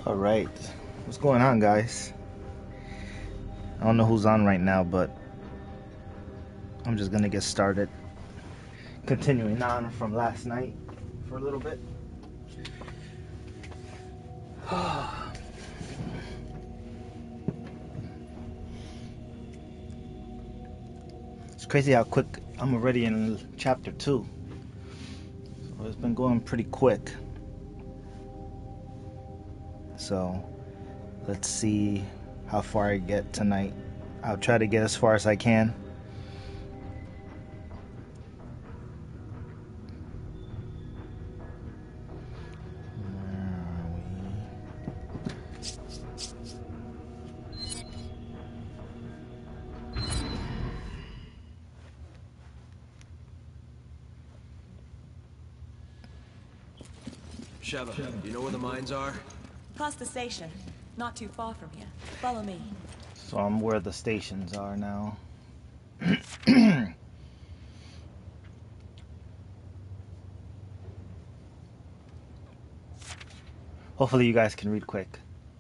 All right, what's going on, guys? I don't know who's on right now, but I'm just gonna get started. Continuing on from last night for a little bit. It's crazy how quick I'm already in chapter 2. So it's been going pretty quick. So let's see how far I get tonight. I'll try to get as far as I can. Sheva, do you know where the mines are? Past the station. Not too far from here. Follow me. So I'm where the stations are now. Hopefully you guys can read quick.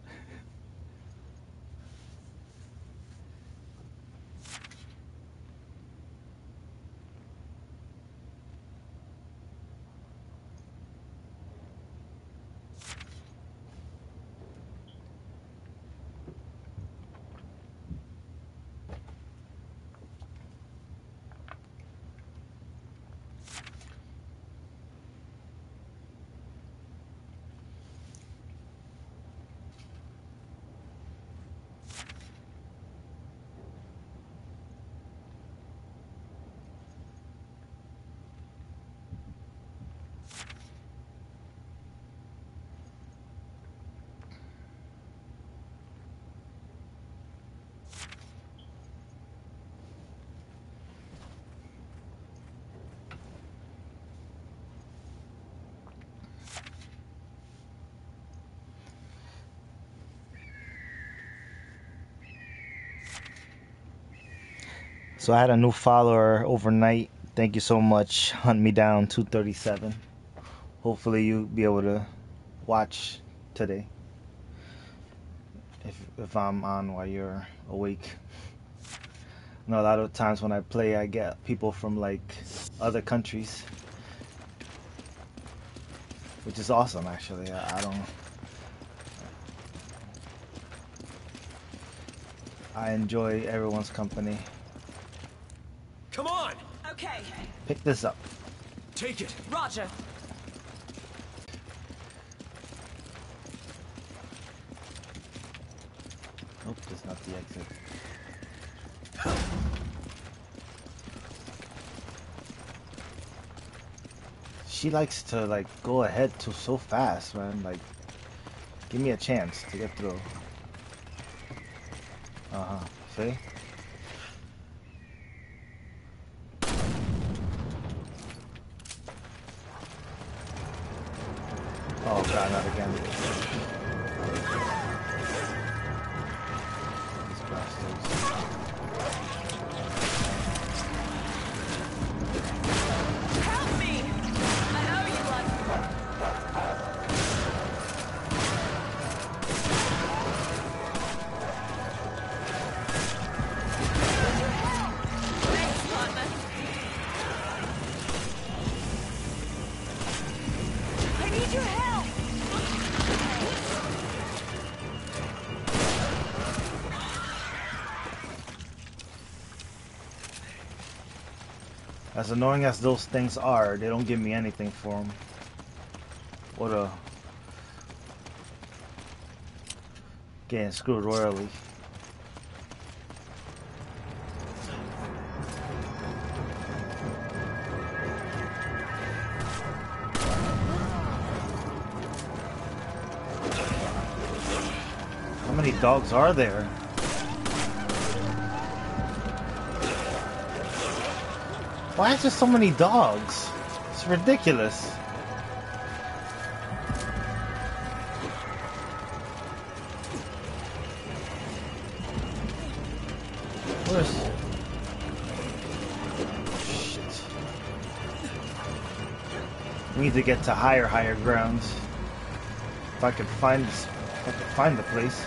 So I had a new follower overnight. Thank you so much. Hunt me down 237. Hopefully you'll be able to watch today. If I'm on while you're awake. You know, a lot of times when I play, I get people from like other countries, which is awesome actually. I enjoy everyone's company. Come on! Okay. Pick this up. Take it! Roger. Nope, that's not the exit. She likes to like go ahead so fast, man. Like, give me a chance to get through. See? Oh god, not again. These bastards. Help me! I owe you one. Thanks, partner. I need your help! As annoying as those things are, they don't give me anything for them. What a... Getting screwed royally. How many dogs are there? Why is there so many dogs? It's ridiculous. Where's... Shit. We need to get to higher grounds. If I could find If I can find the place.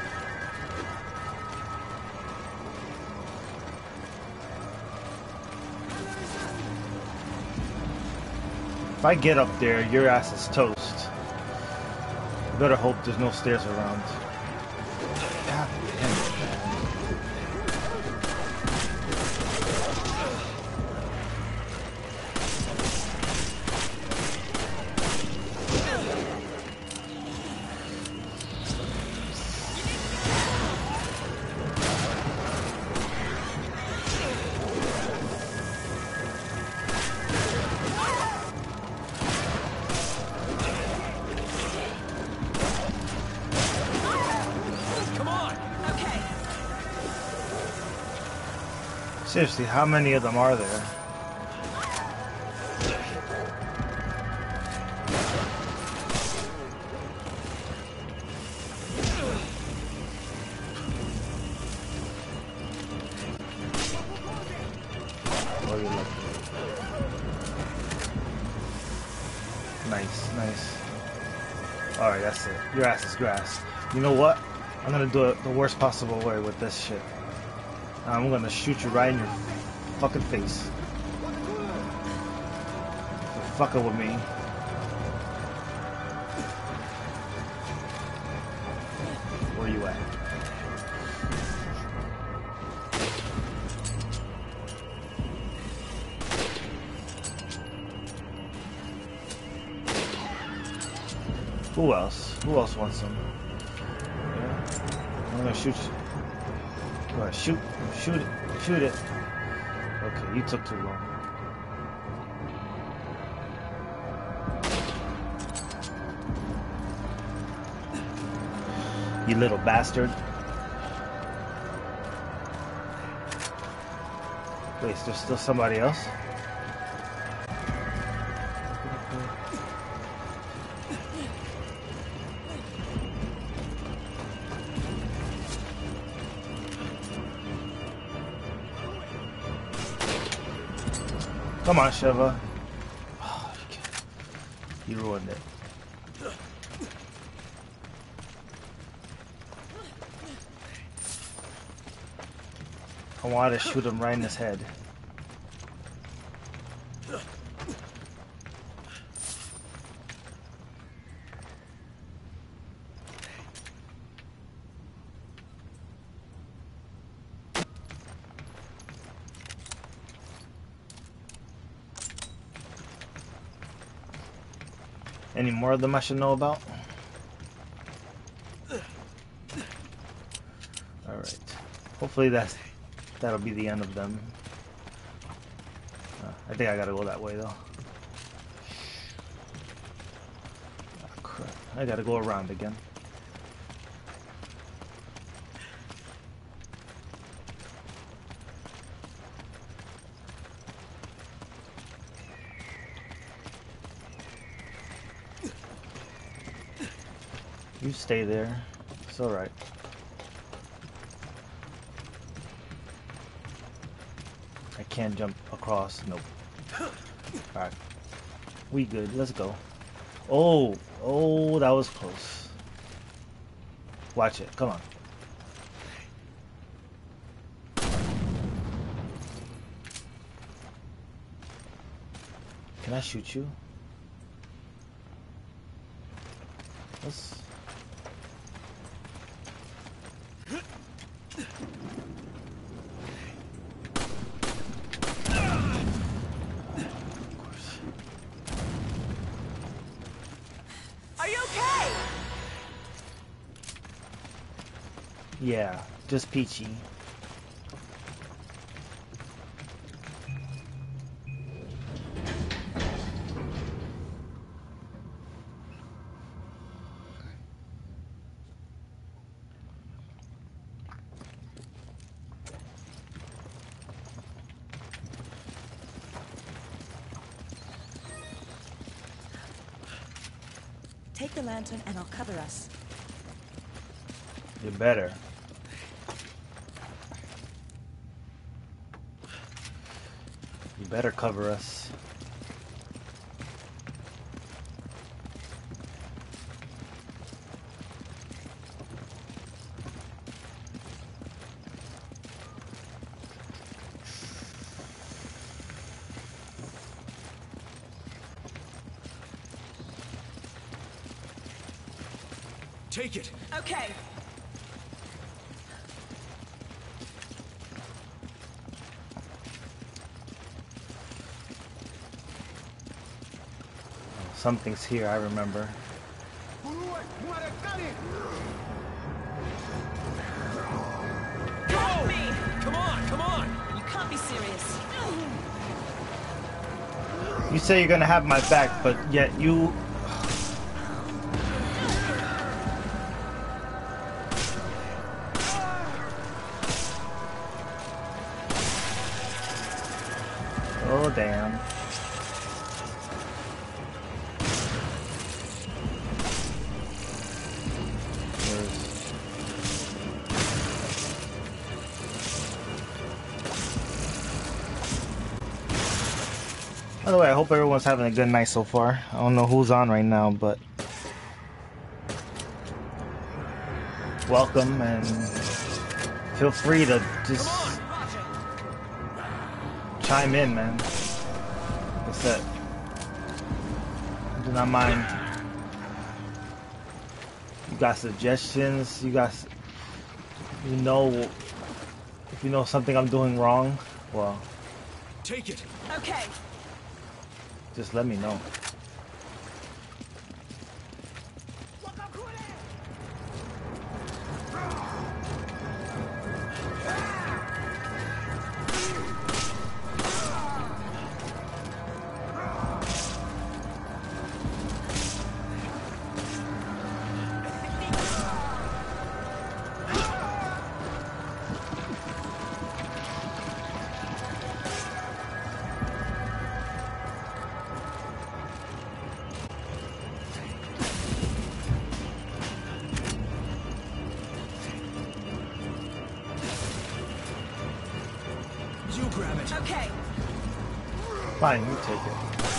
If I get up there, your ass is toast. You better hope there's no stairs around. God damn it, man. Seriously, how many of them are there? Oh, you're lucky. Nice, nice. Alright, that's it. Your ass is grass. You know what? I'm gonna do it the worst possible way with this shit. I'm gonna shoot you right in your fucking face. You're fucking with me. Where you at? Who else? Who else wants some? Yeah. I'm gonna shoot you. Go ahead, shoot it, shoot it. Okay, you took too long. You little bastard. Wait, is there still somebody else? Come on, Sheva. Oh, you ruined it. I wanted to shoot him right in his head. Any more of them I should know about? Alright. Hopefully that'll be the end of them. I think I gotta go that way though. Oh, crap. I gotta go around again. You stay there. It's alright. I can't jump across. Nope. Alright. We good. Let's go. Oh. Oh, that was close. Watch it. Come on. Can I shoot you? Let's... Yeah, just peachy. Take the lantern and I'll cover us. You better. You better cover us. Take it. Okay. Something's here, I remember. Help me! Come on, come on! You can't be serious. You say you're gonna have my back, but yet you... Oh, damn. By the way, I hope everyone's having a good night so far. I don't know who's on right now, but welcome and feel free to just chime in, man. What's that? Do not mind. You got suggestions? You got, you know, if you know something I'm doing wrong, well, Take it. Okay. just let me know. You grab it. Okay. Fine, you take it.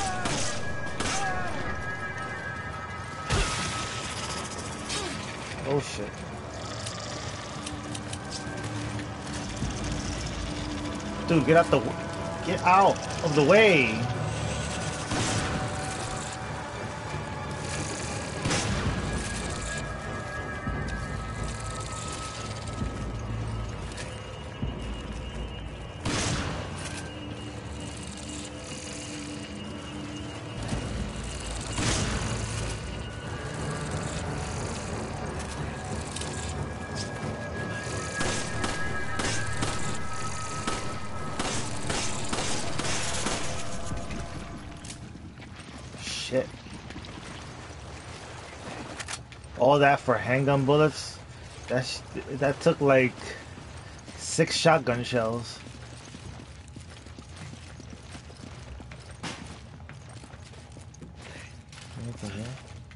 Oh shit. Dude, get out of the way. Shit. All that for handgun bullets? That took like 6 shotgun shells. Anything here?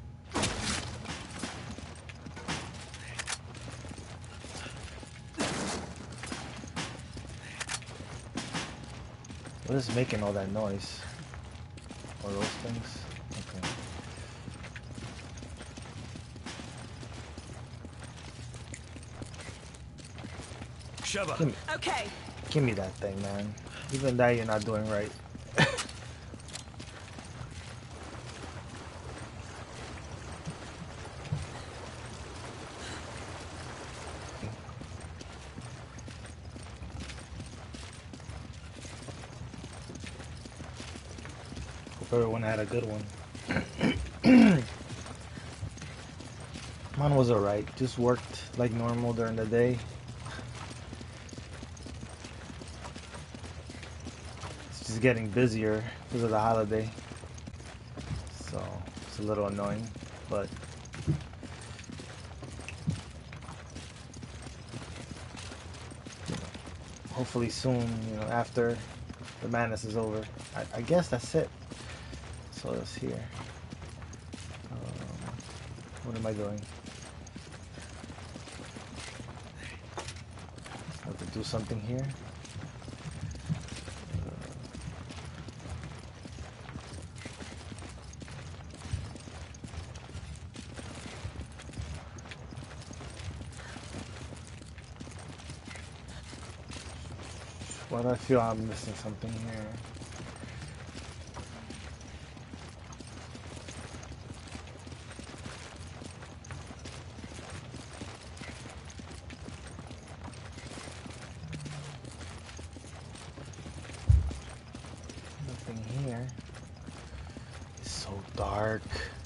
What is making all that noise? Or those things? Okay. Sheva. Okay. Give me that thing, man. Even that you're not doing right. Hope everyone had a good one. Mine was alright. Just worked like normal during the day. It's just getting busier because of the holiday. So it's a little annoying, but hopefully soon, after the madness is over. I guess that's it. So it's here. What am I doing? I have to do something here. Why do I feel I'm missing something here? dark.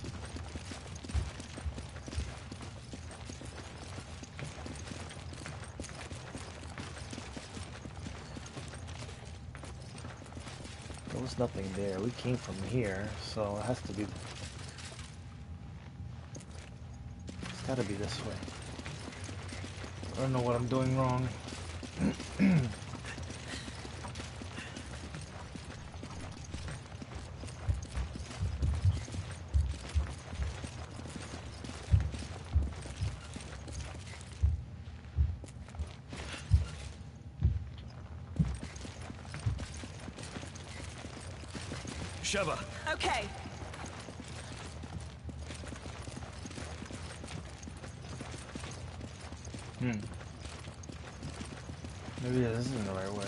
There was nothing there. We came from here, so it has to be... It's gotta be this way. I don't know what I'm doing wrong. Sheva. Okay. Maybe this isn't the right way.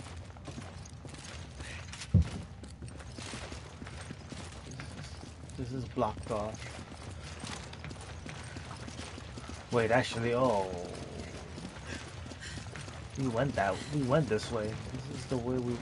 This is blocked off. Wait, actually, oh. We went this way. This is the way we...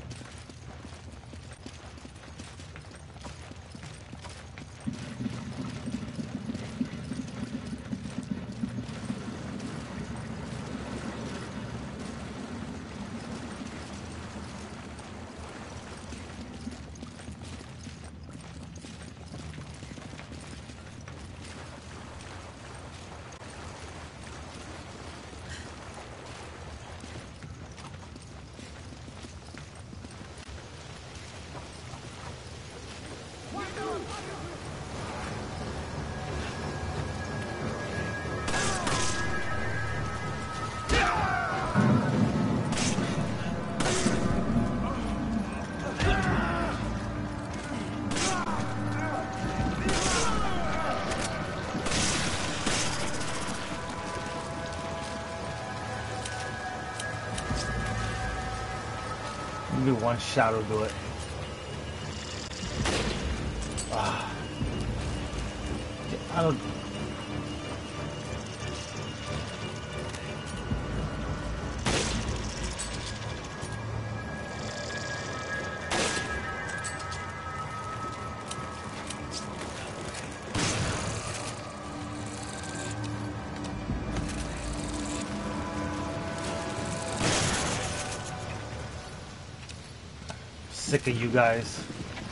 Maybe one shot will do it. I don't... Sick of you guys.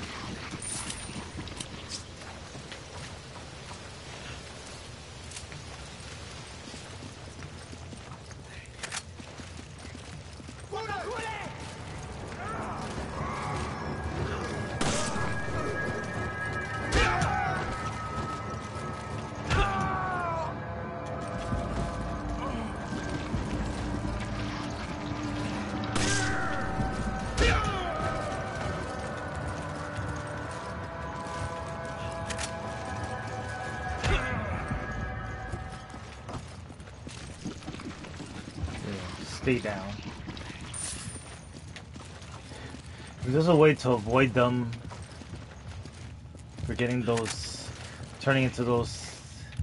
Stay down. There's a way to avoid them for getting those, turning into those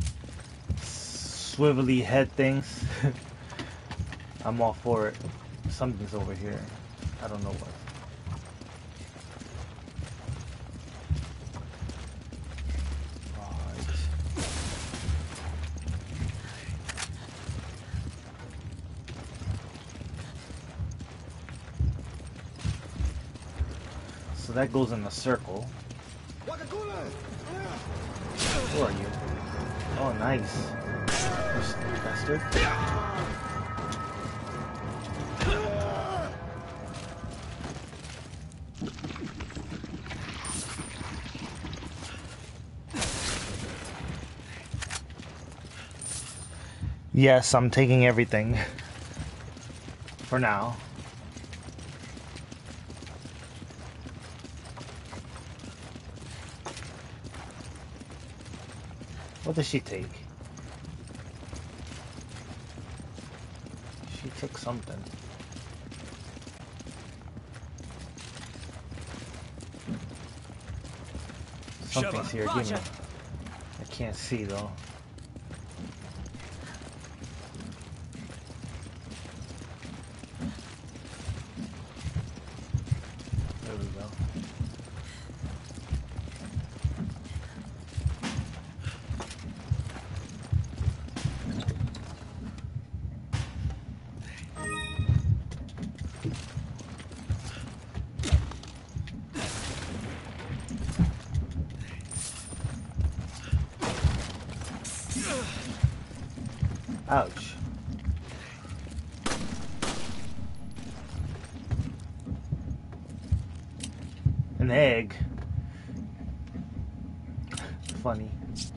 swivelly head things. I'm all for it. Something's over here. I don't know what. So that goes in a circle. Who are you? Oh, nice. You bastard. Yes, I'm taking everything. For now. What does she take? She took something. Something's here. Give me. I can't see though. There we go. Ouch. An egg. Funny.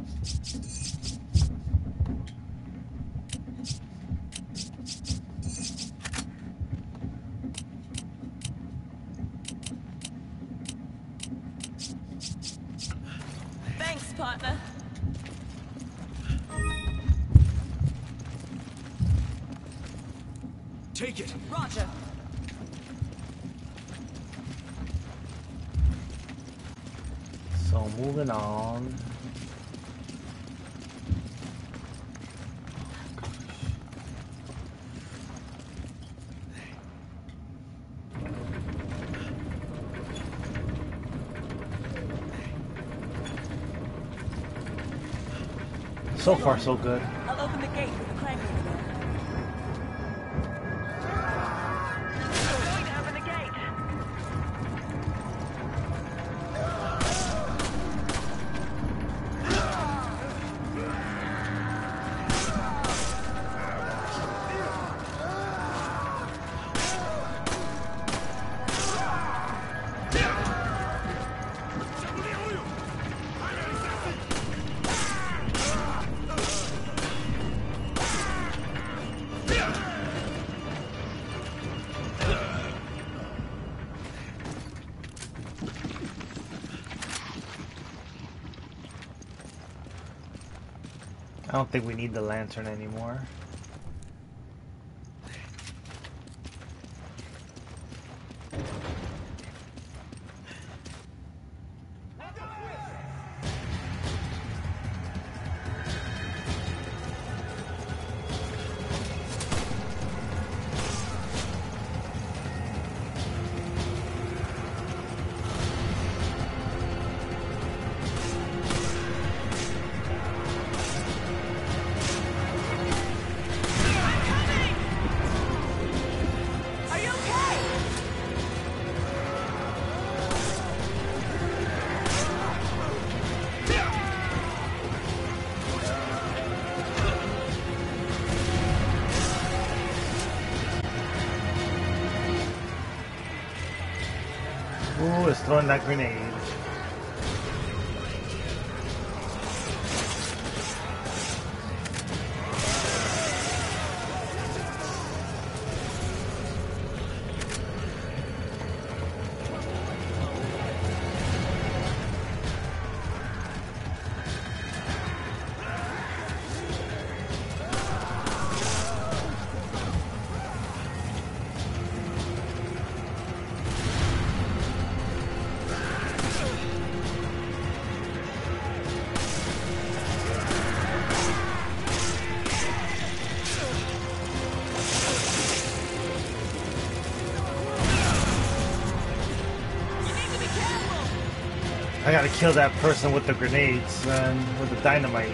Thanks, partner. Take it. Roger. So moving on. So far, so good. I'll open the gate with the crank over there. Going to open the gate. I don't think we need the lantern anymore. Are you okay? Ooh, it's throwing that grenade. I gotta kill that person with the grenades and with the dynamite.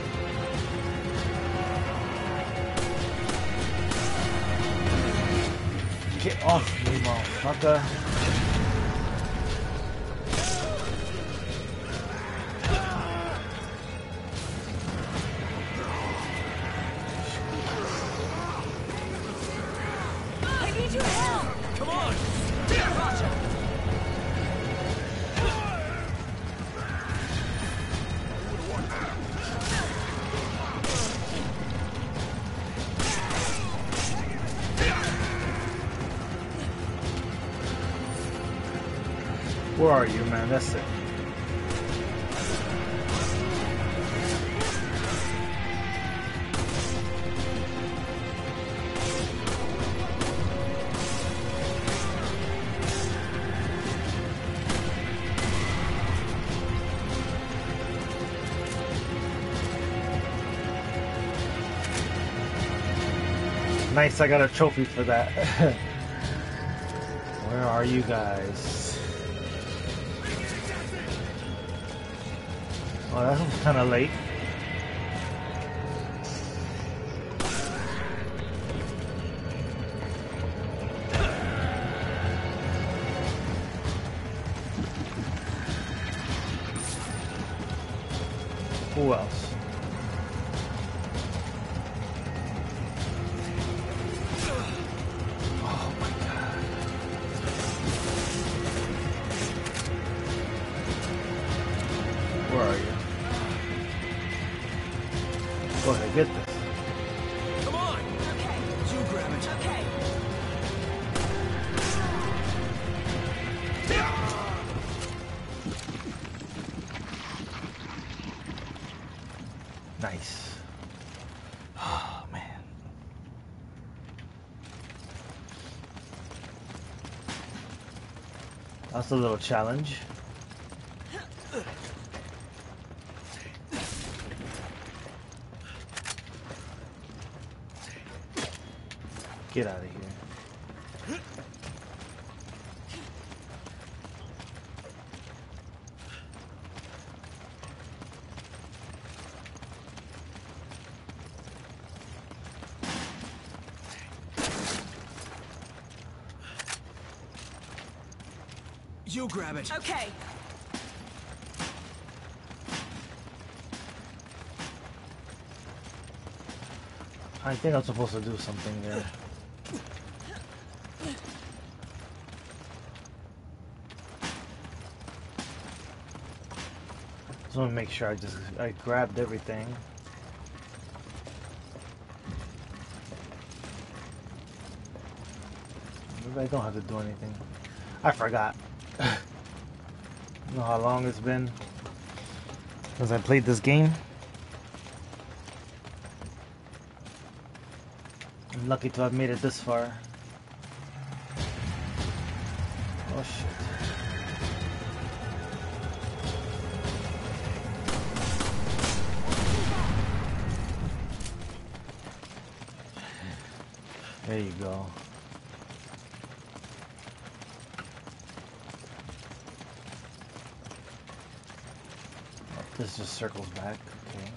Get off me, motherfucker. I need your help. Come on. Roger. Where are you, man? That's it. Nice, I got a trophy for that. Where are you guys? Oh, that was kind of late. Who else? get this. Come on. Okay. You grab it. Okay. Nice. Oh, man. That's a little challenge. Get out of here. You grab it. Okay. I think I'm supposed to do something there. Just want to make sure I grabbed everything. Maybe I don't have to do anything. I forgot. You know how long it's been since I played this game? I'm lucky to have made it this far. Oh shit. There you go. This just circles back, okay.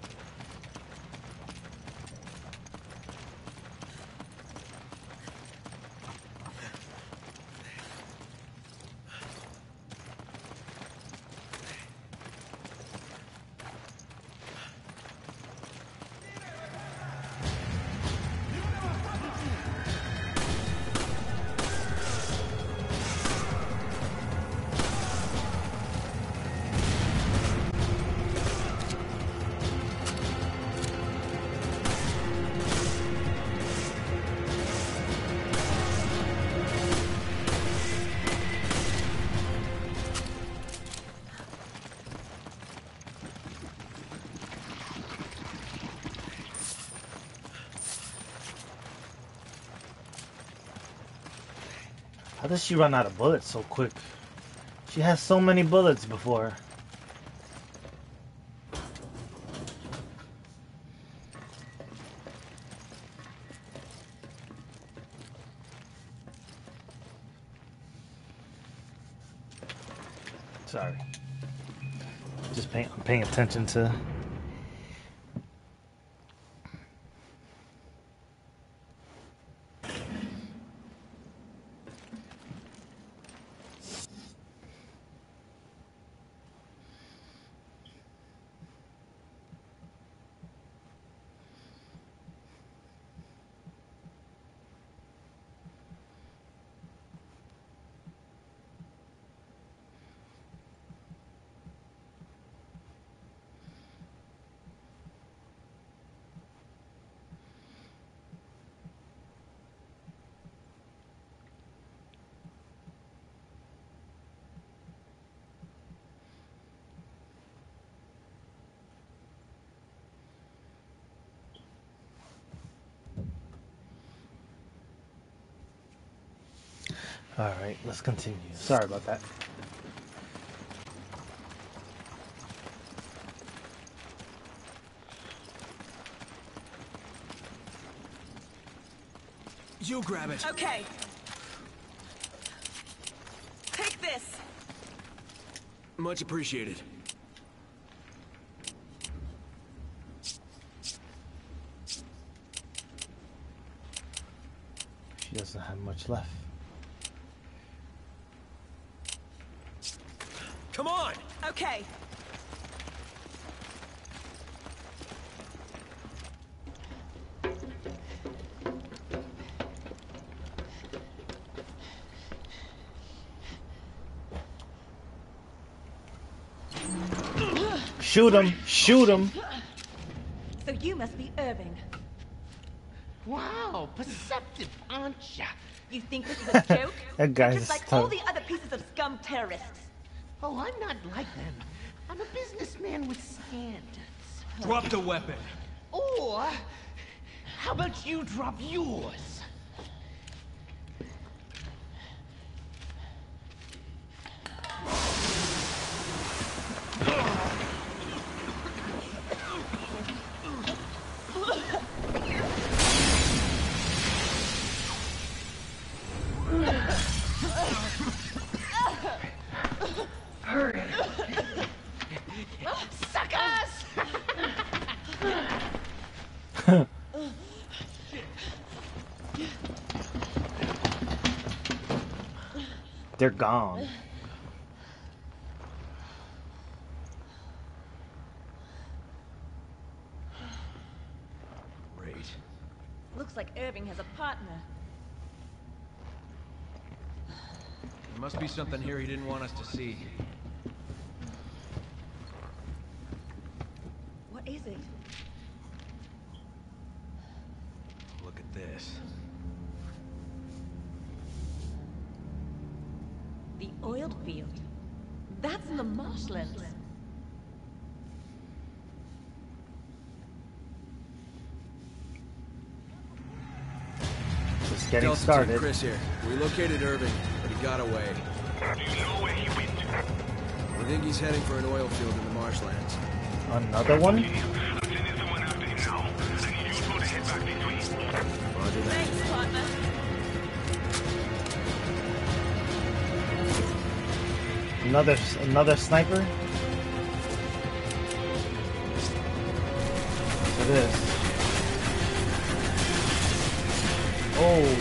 How does she run out of bullets so quick? She has so many bullets before. Sorry. I'm paying attention to. Alright, let's continue. Sorry about that. You grab it. Okay. Take this. Much appreciated. She doesn't have much left. Come on. Okay. Shoot him! Shoot him! So You must be Irving. Wow, perceptive, aren't ya? You think this is a joke? That guy's You're just like tough. all the other pieces of scum terrorists. Oh, I'm not like them. I'm a businessman with standards. Drop the weapon. Or, how about you drop yours? Suckers! They're gone. Great. Looks like Irving has a partner. There must be something here he didn't want us to see. What is it? Look at this. The oil field. That's in the marshlands. Just getting Delta Team, started. Chris here. We located Irving, but he got away. Do you know where he went? We think he's heading for an oil field in the marshlands. Another one? I'm sending someone after him now. I need you two to head back this way. Roger that. Thanks, partner. Another sniper? What's this? Oh.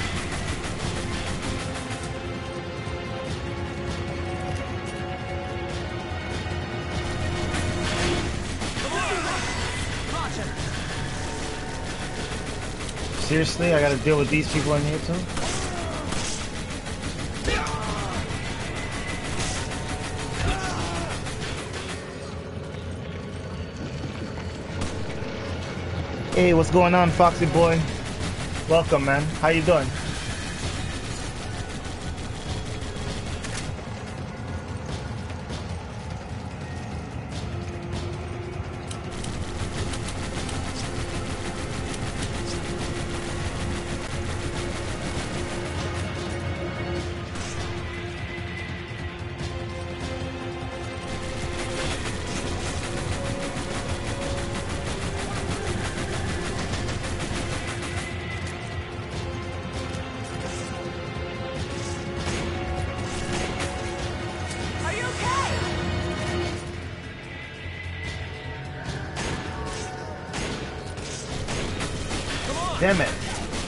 Seriously, I gotta deal with these people in here too? Hey, what's going on, Foxy boy? Welcome, man. How you doing? Are you okay? Damn it.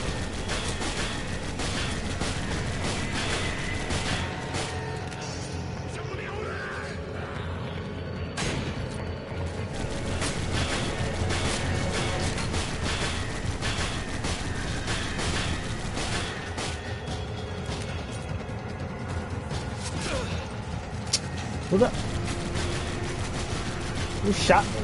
Who the? Who shot me?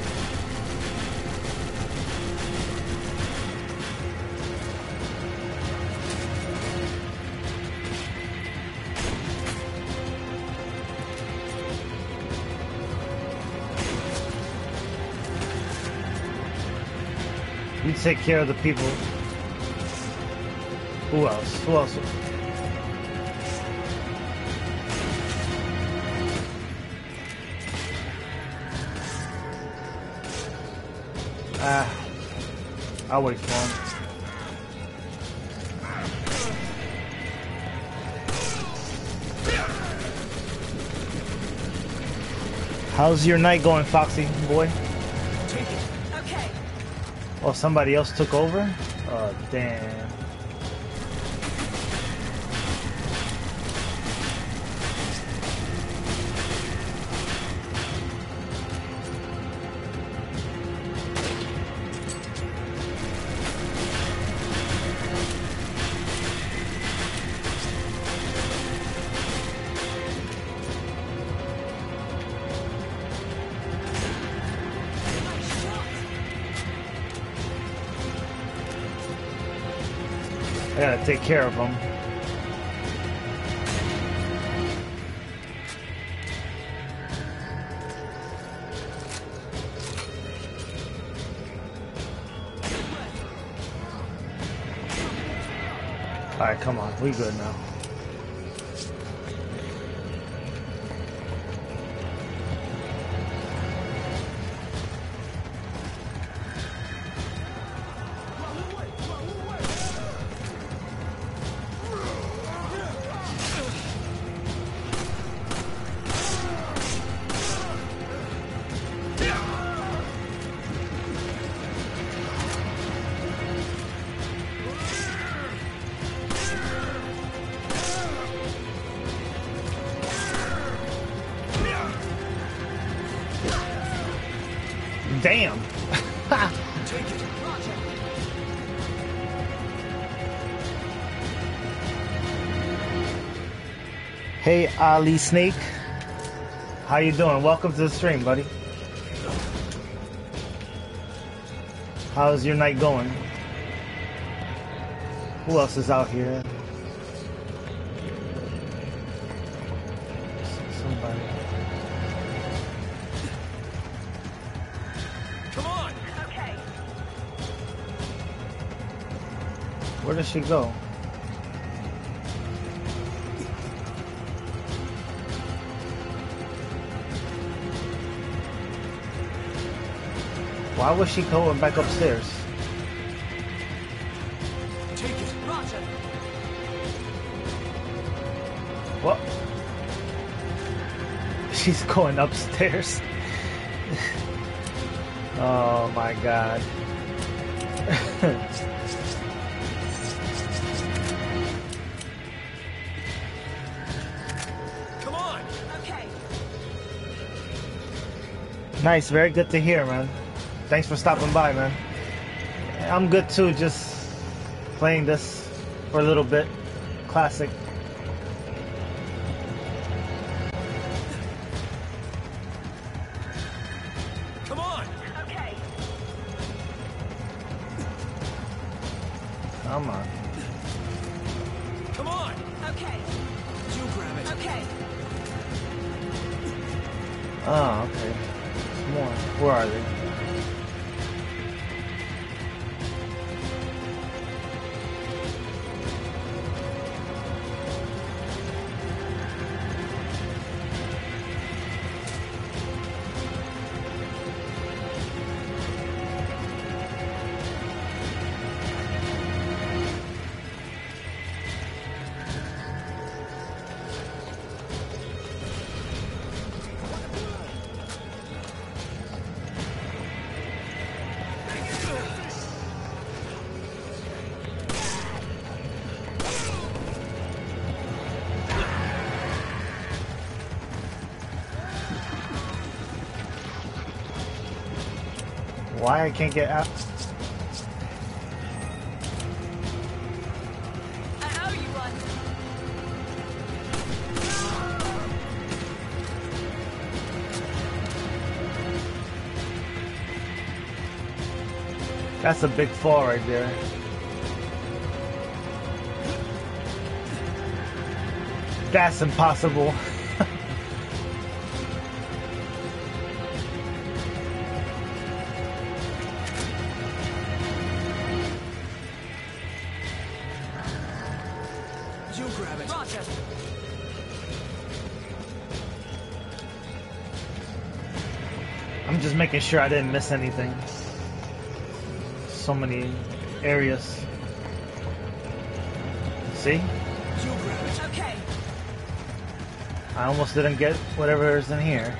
You take care of the people. Who else? Who else? I'll wait for him. How's your night going, Foxy boy? Take it. Okay. Oh, somebody else took over? Oh, damn. gotta take care of them. Alright, come on. We good now. Damn. Hey, Ali Snake. How you doing? Welcome to the stream, buddy. How's your night going? Who else is out here? Somebody. Come on. Okay. Where does she go? Why was she going back upstairs? Take it. Roger. What? She's going upstairs. Oh my god. Come on. Okay. Nice, very good to hear, man. Thanks for stopping by, man. I'm good too, just playing this for a little bit. Classic. Come on. Okay. Come on. Come on. Okay. You grab it. Okay. Oh, okay. Some more. Where are they? Why I can't get out? I owe you one. That's a big fall right there. That's impossible. You grab it. Roger. I'm just making sure I didn't miss anything. So many areas. See? You grab it. Okay. I almost didn't get whatever is in here.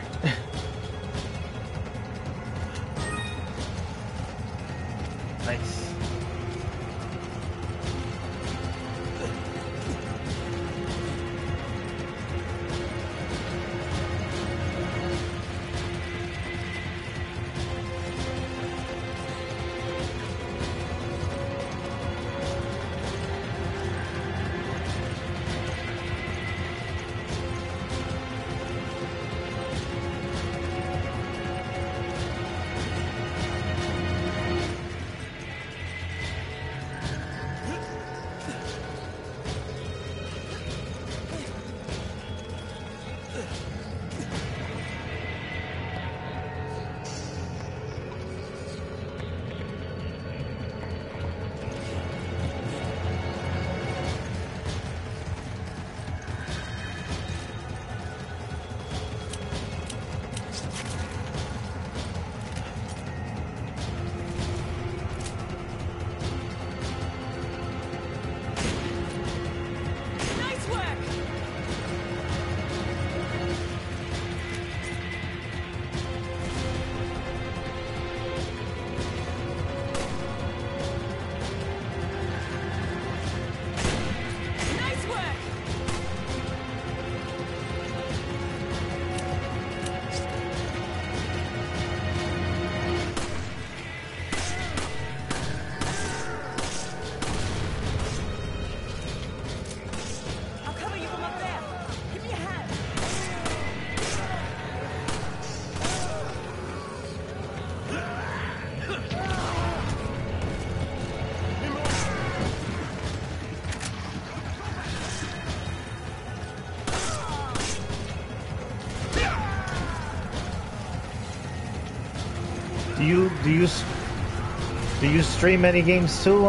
Nice. Do you stream any games too,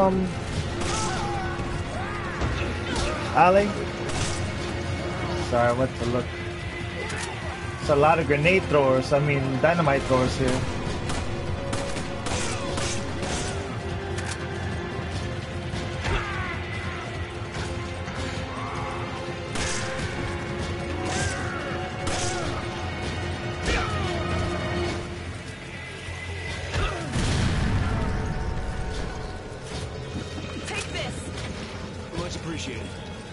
Ali? Sorry, I went to look. It's a lot of grenade throwers, I mean dynamite throwers here. Take this. Much appreciated.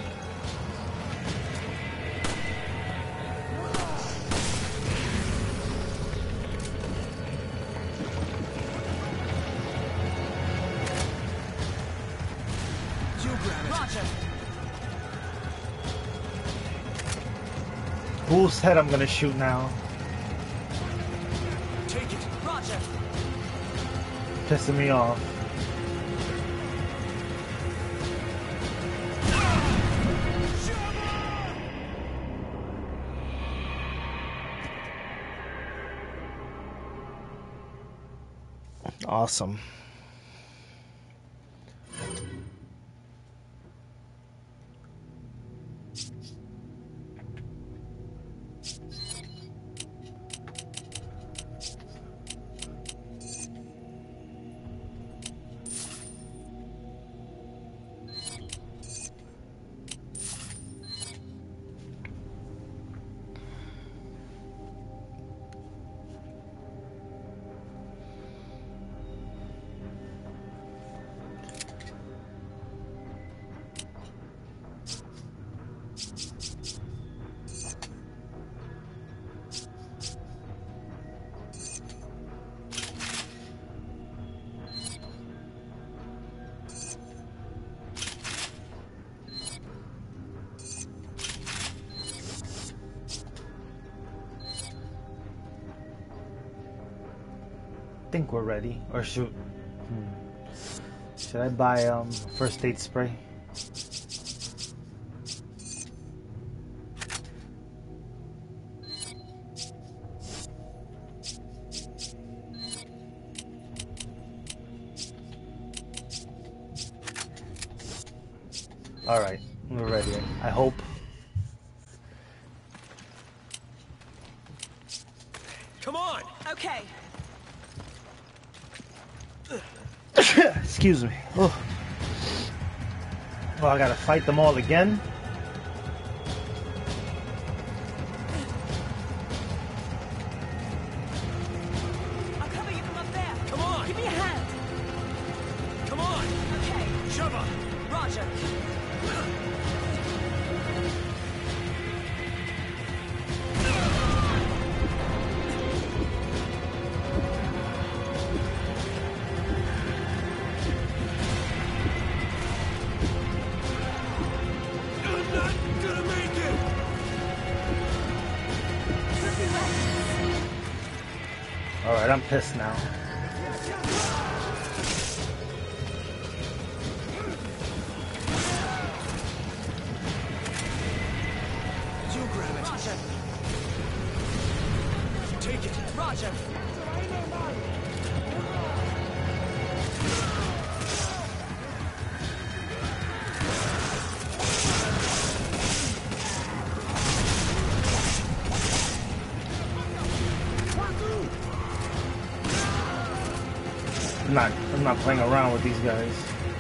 Whose head I'm gonna shoot now? Take it. Roger. Pissing me off. Awesome. Think we're ready, or shoot. Should I buy first aid spray? All right, we're ready. I hope. Come on. Okay. Excuse me. Oh. Well, I gotta fight them all again. I'll cover you from up there. Come on. Give me a hand. Come on. Okay. Shove Roger. Alright, I'm pissed now. You grab it. Roger. Take it. Roger. I'm not playing around with these guys.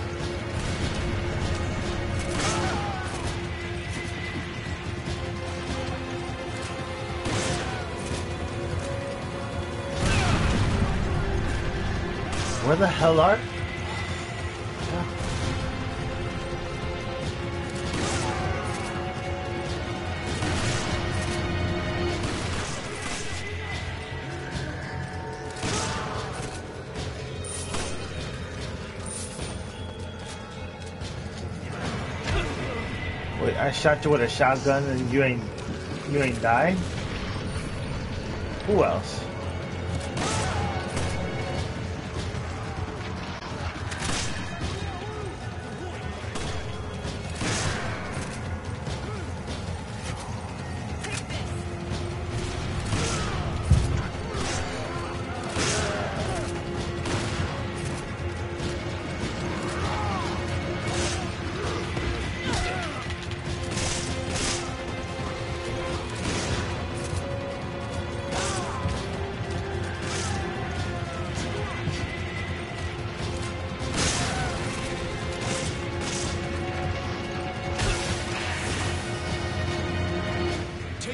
Where the hell are? Wait, I shot you with a shotgun and you ain't died? Who else?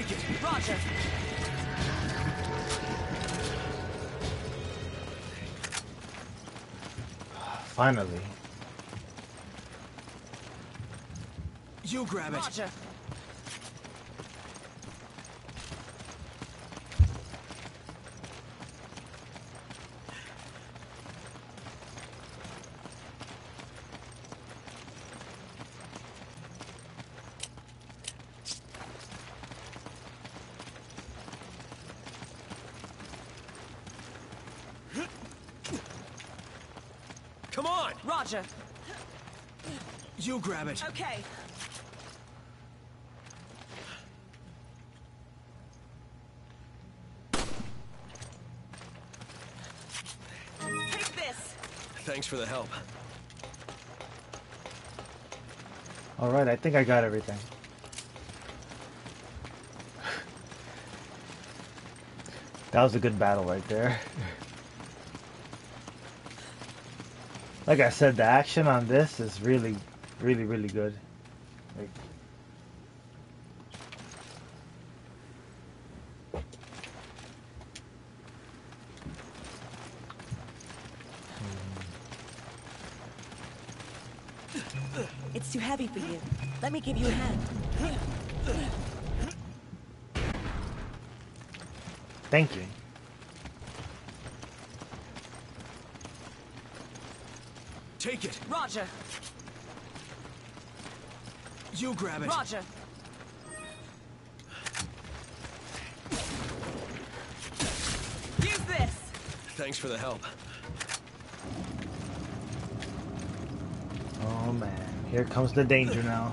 Take it. Roger. Finally. You grab it. Roger. Come on. Roger. You grab it. Okay. Take this. Thanks for the help. Alright, I think I got everything. That was a good battle right there. Like I said, the action on this is really good. Like, It's too heavy for you. Let me give you a hand. thank you. Take it. Roger. You grab it. Roger. Use this. Thanks for the help. Oh man, here comes the danger now.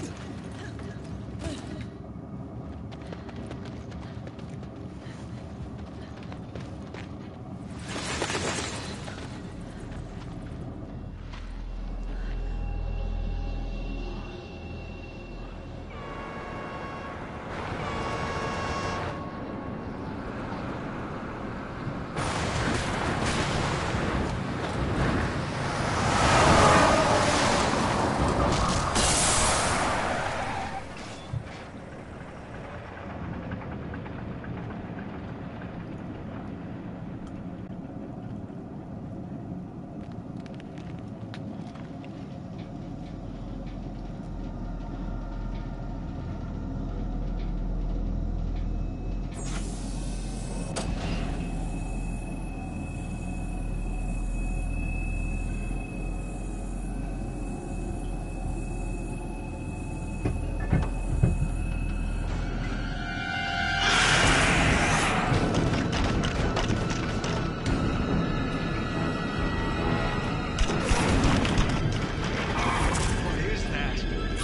What is that?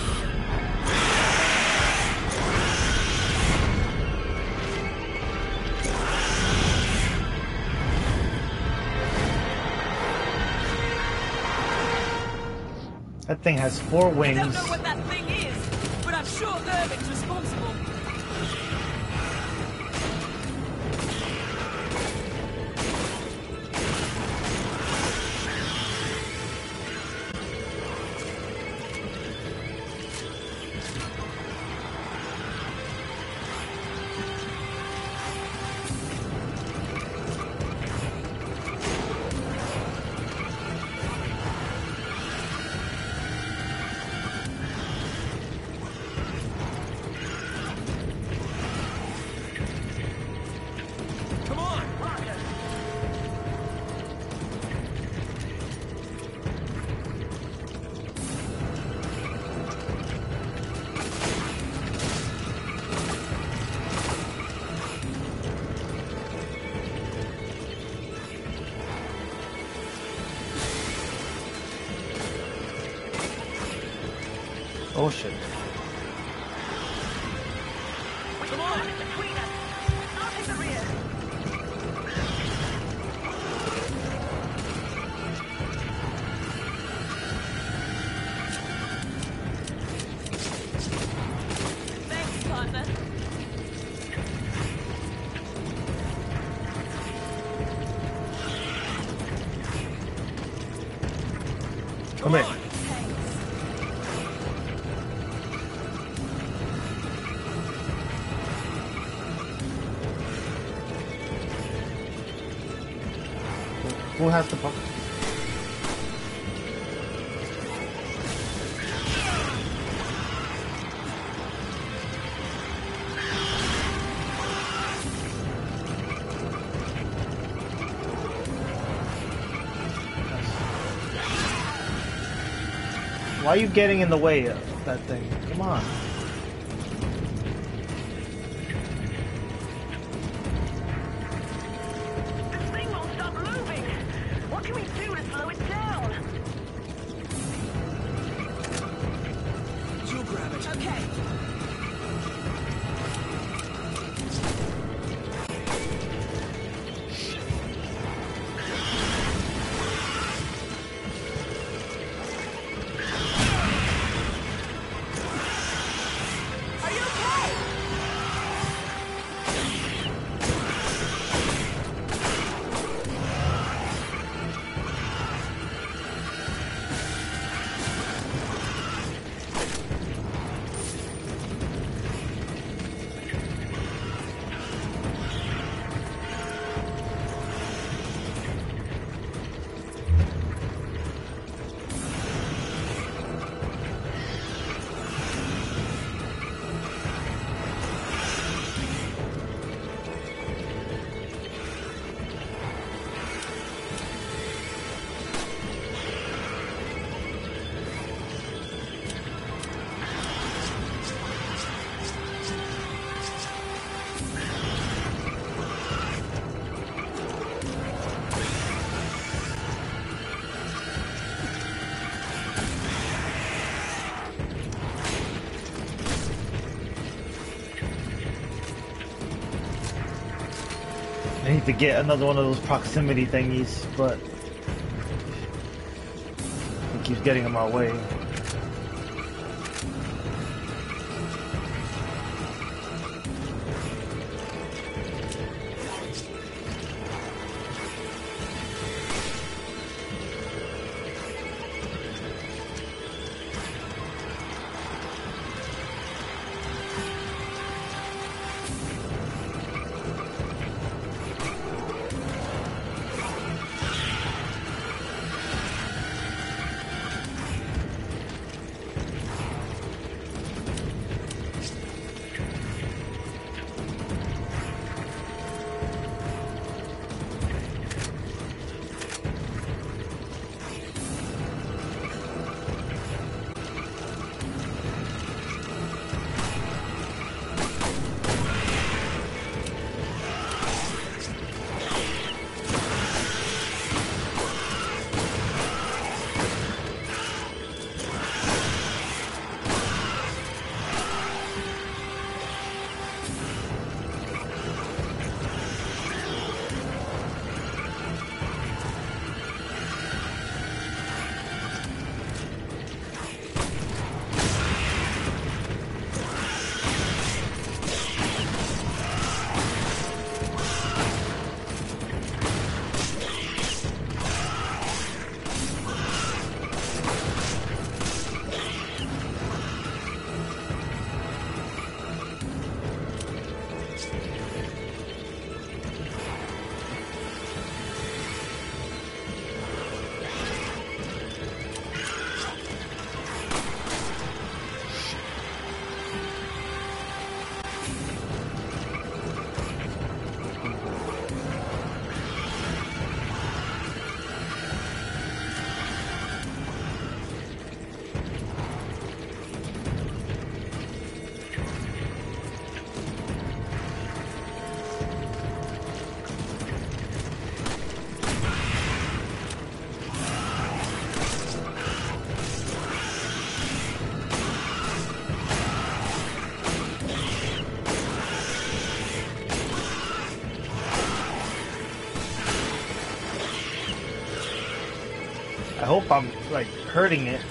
That thing has 4 I don't wings. know what that thing is, but I'm sure Irving's responsible. Come on. Roger. Oh shit. Come on. Between us. Not in the rear. Thanks, partner. Come here. on. Thanks. Who has the pocket? Why are you getting in the way of that thing? Come on. This thing won't stop moving. What can we do to slow it down? You grab it. Okay. Are you okay? I need to get another one of those proximity thingies, but he keeps getting in my way. I hope I'm like hurting it.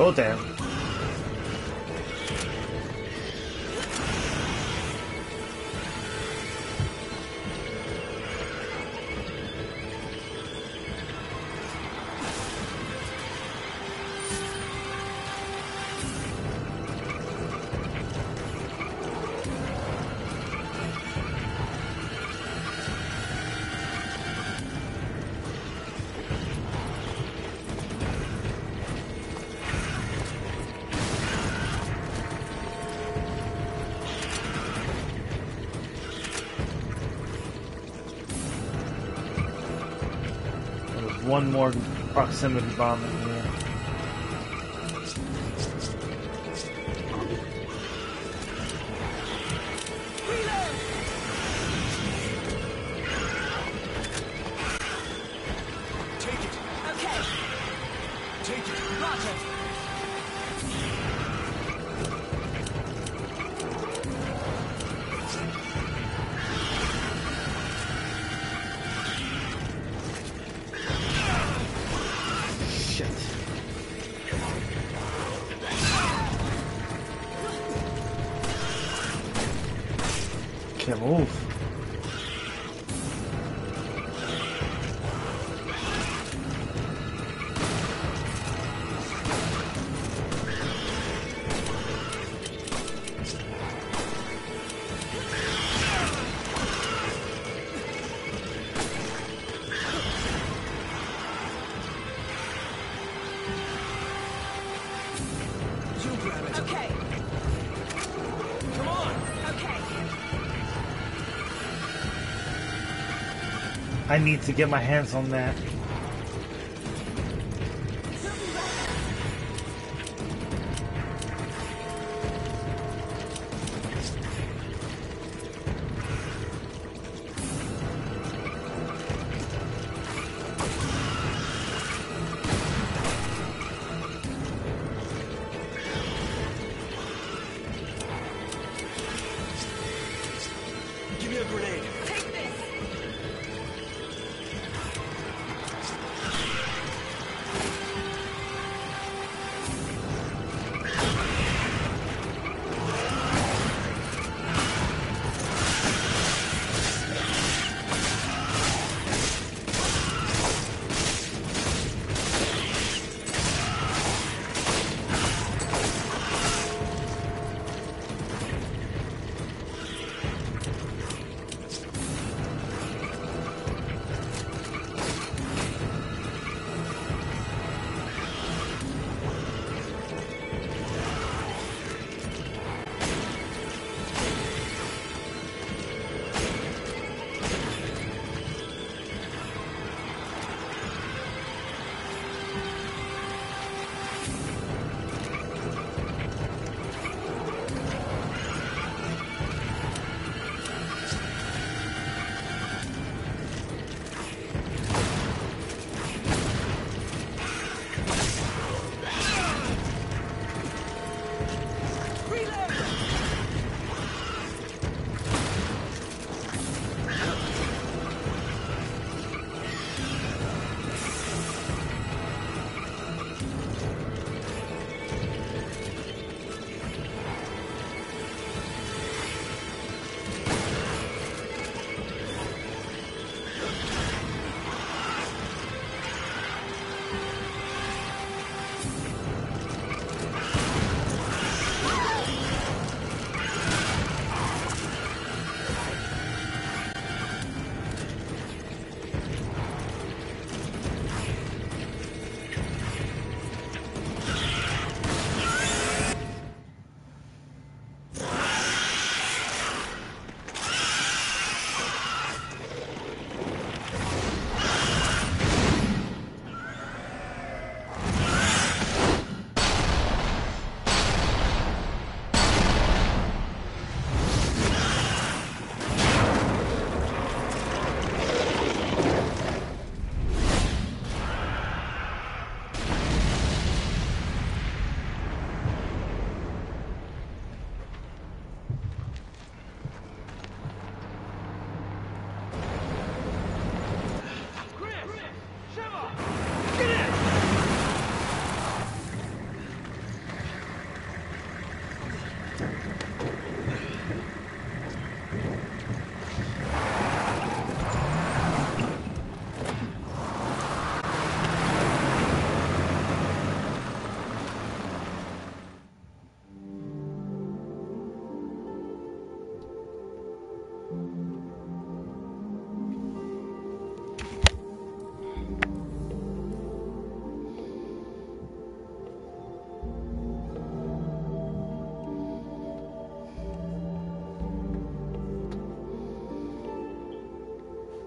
Oh, damn. One more proximity bomb in here. Take it. Okay. Take it. Roger. Shit. Can't move. You grab it. Okay. Come on. Okay. I need to get my hands on that. Give me a grenade. Take this.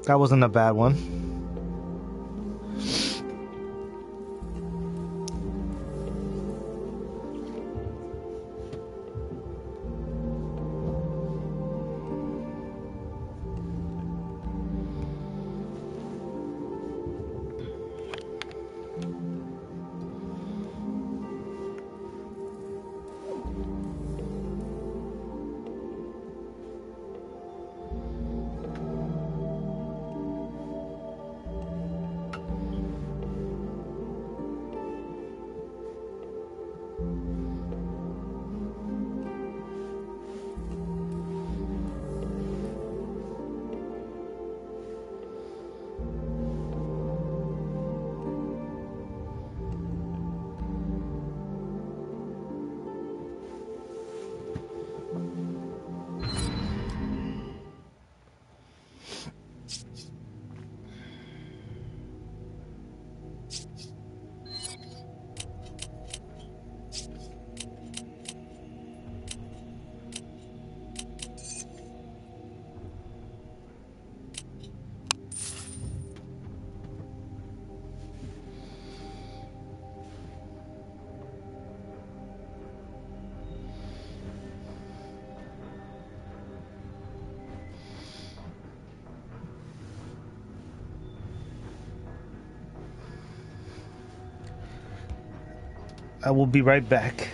That wasn't a bad one. I will be right back.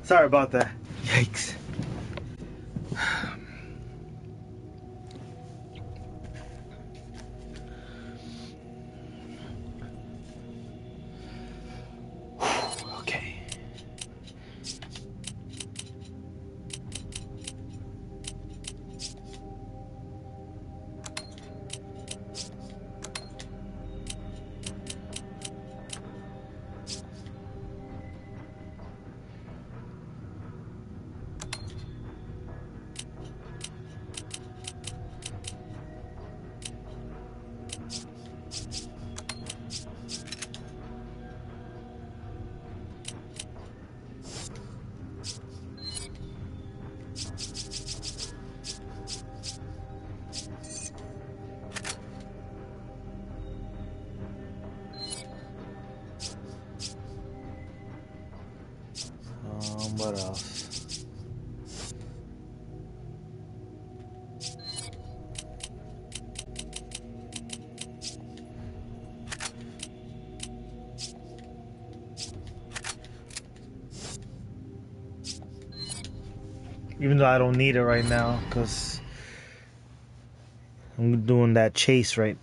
Sorry about that. Yikes. Okay. What else? Even though I don't need it right now, because I'm doing that chase right.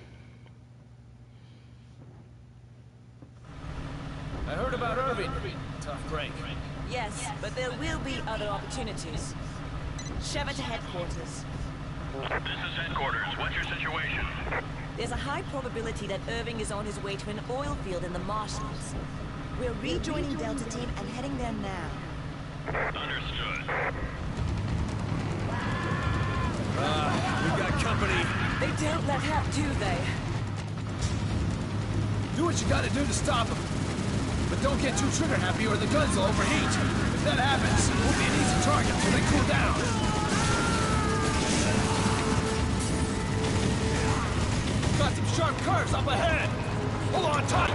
I heard about Irving. Tough break. Yes, but there will be other opportunities. Sheva to headquarters. This is headquarters. What's your situation? There's a high probability that Irving is on his way to an oil field in the marshlands. We're rejoining Delta Team and heading there now. Understood. We got company. They don't let up, do they? Do what you gotta do to stop them. But don't get too trigger happy or the guns will overheat. If that happens, we'll be an easy target till they cool down. Got some sharp curves up ahead. Hold on tight.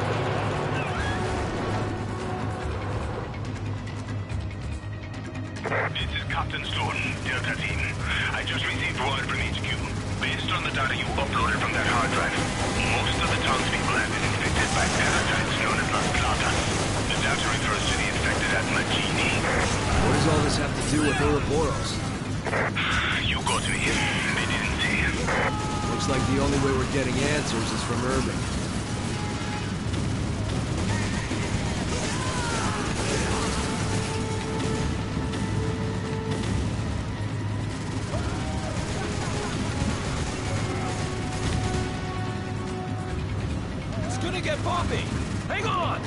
This is Captain Stone, Delta Team. I just received word from HQ. Based on the data you uploaded from that hard drive, most of the townspeople have been infected by parasites known as Las Platas. The data refers to the infected as Magini. What does all this have to do with Ouroboros? You got me. They didn't say. Looks like the only way we're getting answers is from Irving. It's gonna get bumpy! Hang on!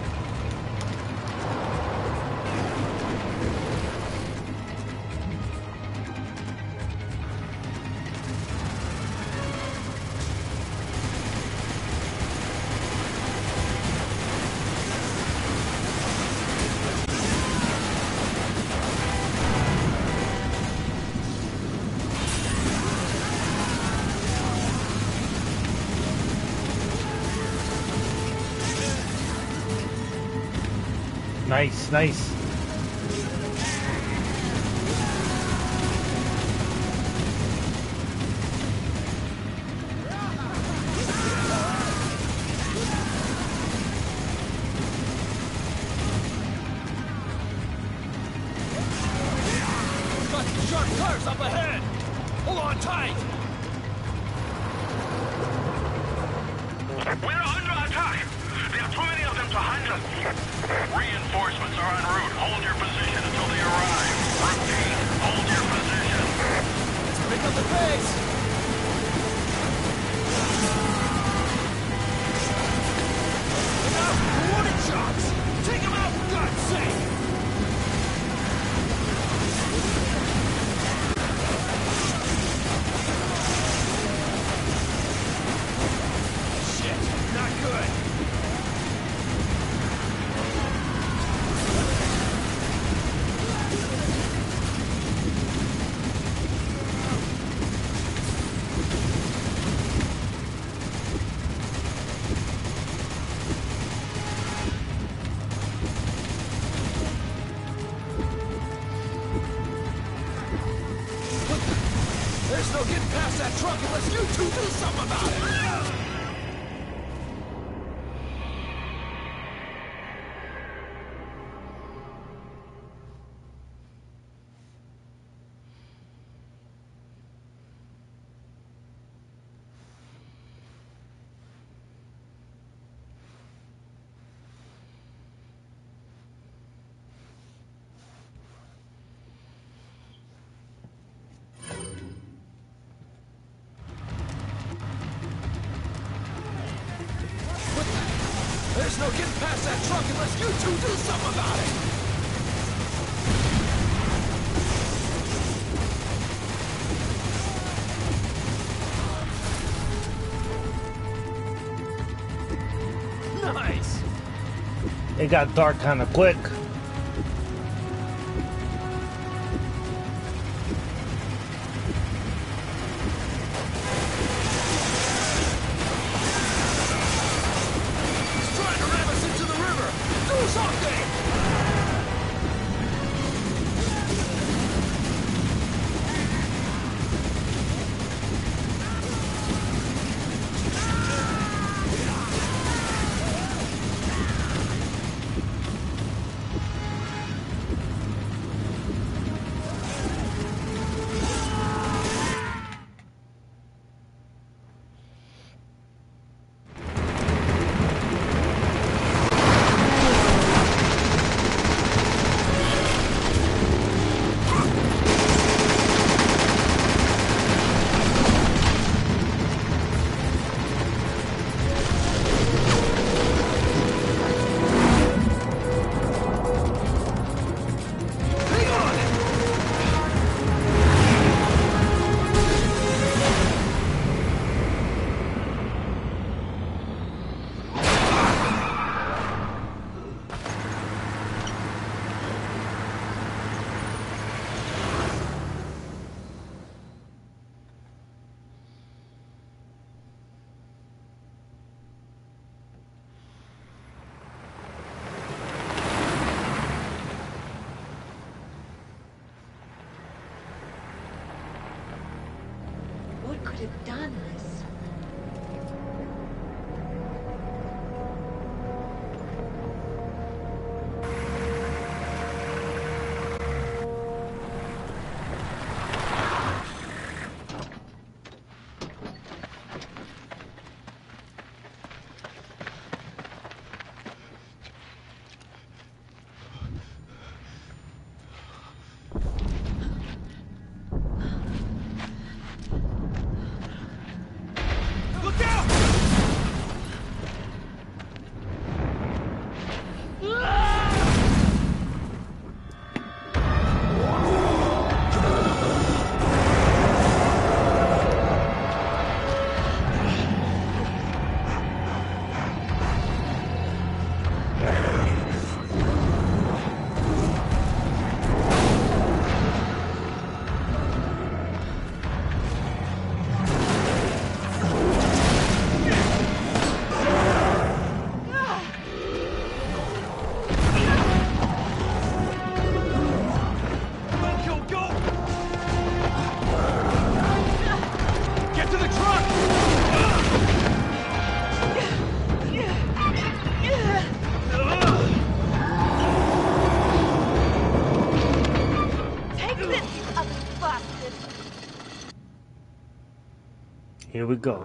Nice, nice. Got some sharp curves up ahead! Hold on tight! We're under attack! There are too many of them to handle. Reinforcements are en route. Hold your position until they arrive. Repeat, hold your position. Let's pick up the pace! Enough! Warning shots! Take them out for God's sake! Shit, not good! There's no getting past that truck unless you two do something about it! past that truck unless you two do something about it! Nice! It got dark kind of quick. He's trying to ram us into the river! Do something! What could have done this? Look out! Get to the truck! Take this, you ugly bastard! Here we go.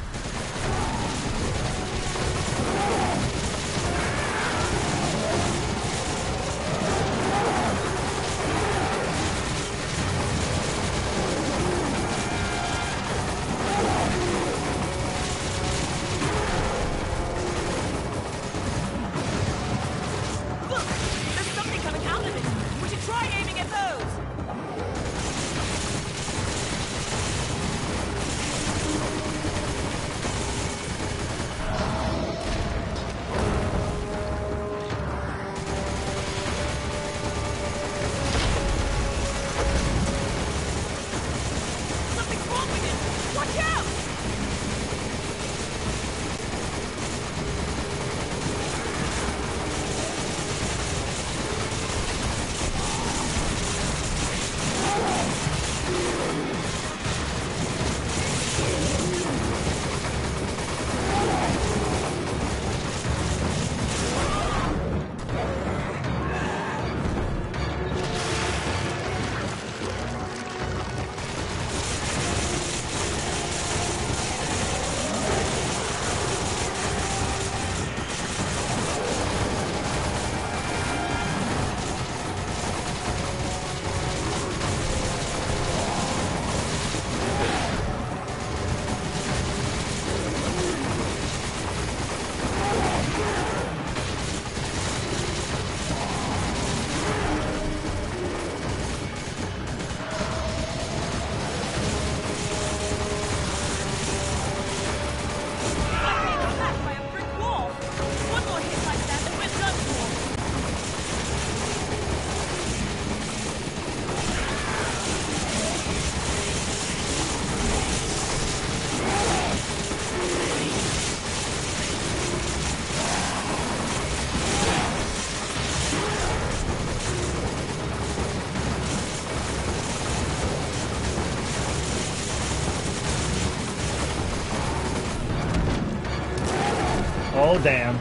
Look! There's something coming out of it! We should try aiming at those! Oh, damn.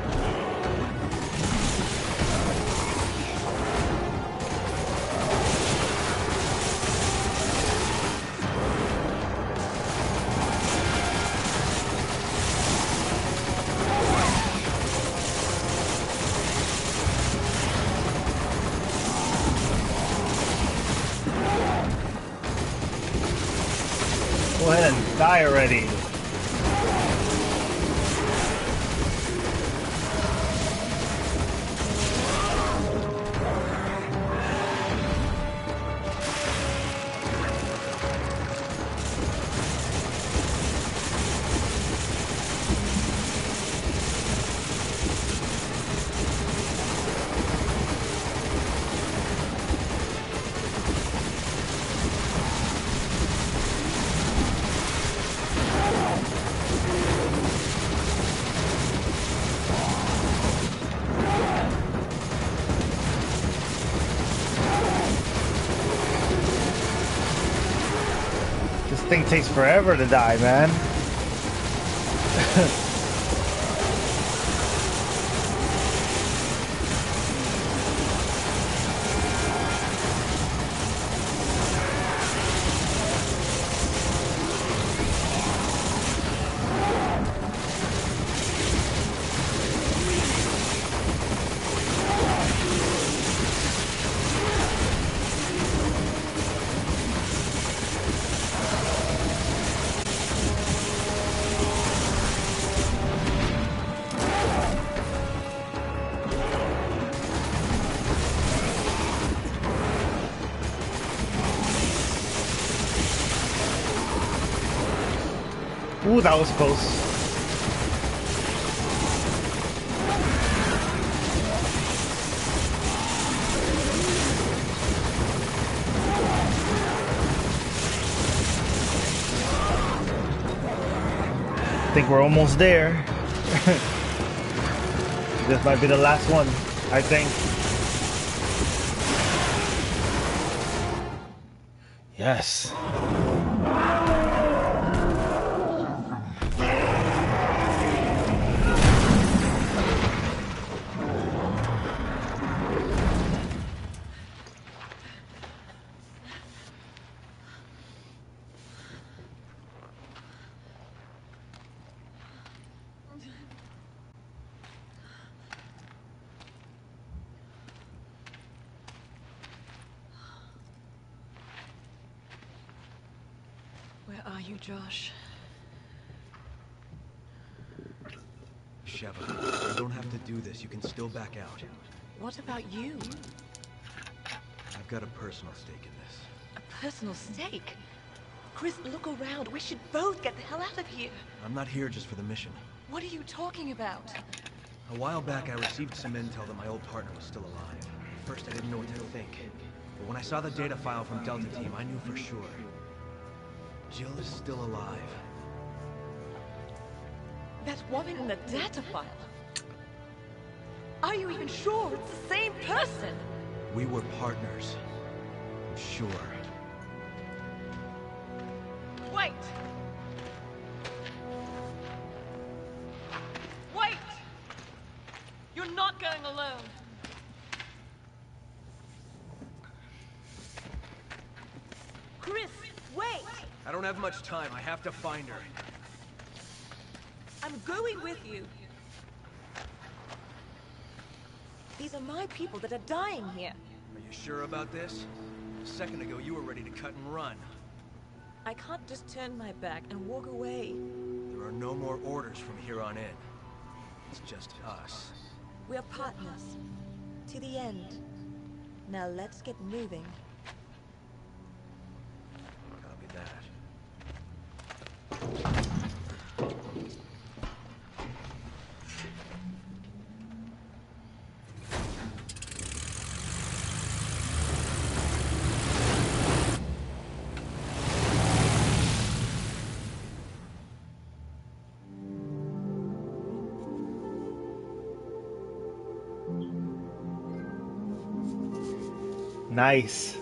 Go ahead and die already. This thing takes forever to die, man. Ooh, that was close. I think we're almost there. This might be the last one, I think. Yes. Where are you, Josh? Sheva, you don't have to do this. You can still back out. What about you? I've got a personal stake in this. A personal stake? Chris, look around. We should both get the hell out of here. I'm not here just for the mission. What are you talking about? A while back, I received some intel that my old partner was still alive. At first, I didn't know what to think. But when I saw the data file from Delta Team, I knew for sure. Jill is still alive. That woman in the data file. Are you even sure it's the same person? We were partners. I'm sure. Wait! Wait! You're not going alone. Chris, wait! I don't have much time. I have to find her. I'm going with you. These are my people that are dying here. Are you sure about this? A second ago, you were ready to cut and run. I can't just turn my back and walk away. There are no more orders from here on in. It's just us. We're partners. To the end. Now let's get moving. Copy that. Nice.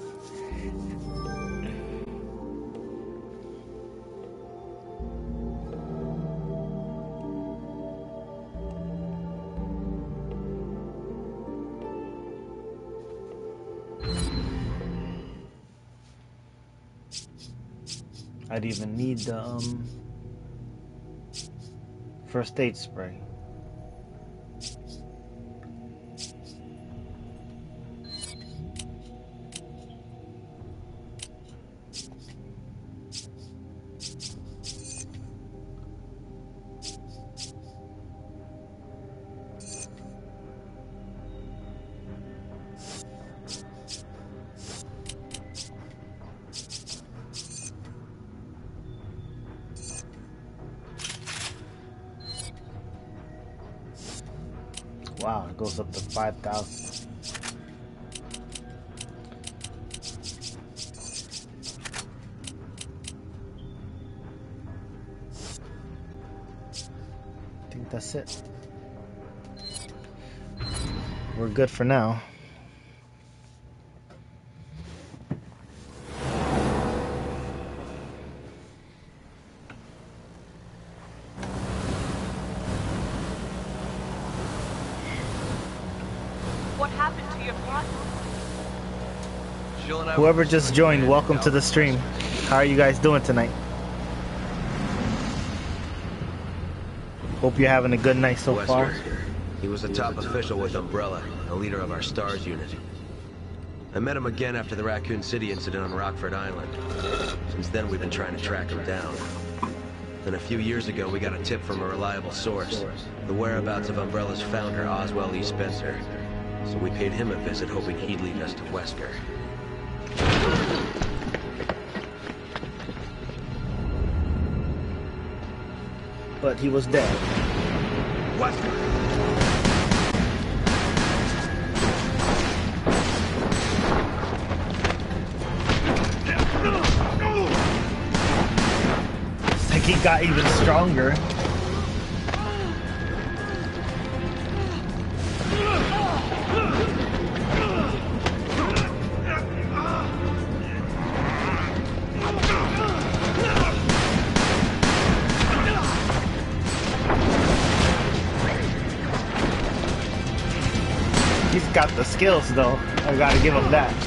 I'd even need the first aid spray. Wow, it goes up to 5,000. I think that's it. We're good for now. What happened to your partner? Jill and I Whoever were just pursuing joined, Dan welcome down to the in stream. Wesker. How are you guys doing tonight? Hope you're having a good night so far. Wesker. He was a top official with Umbrella, a leader of our STARS unit. I met him again after the Raccoon City incident on Rockford Island. Since then, we've been trying to track him down. Then a few years ago, we got a tip from a reliable source. The whereabouts of Umbrella's founder, Oswell E. Spencer. So we paid him a visit, hoping he'd lead us to Wesker. But he was dead. Wesker! It's like he got even stronger. He's got the skills though. I gotta give him that.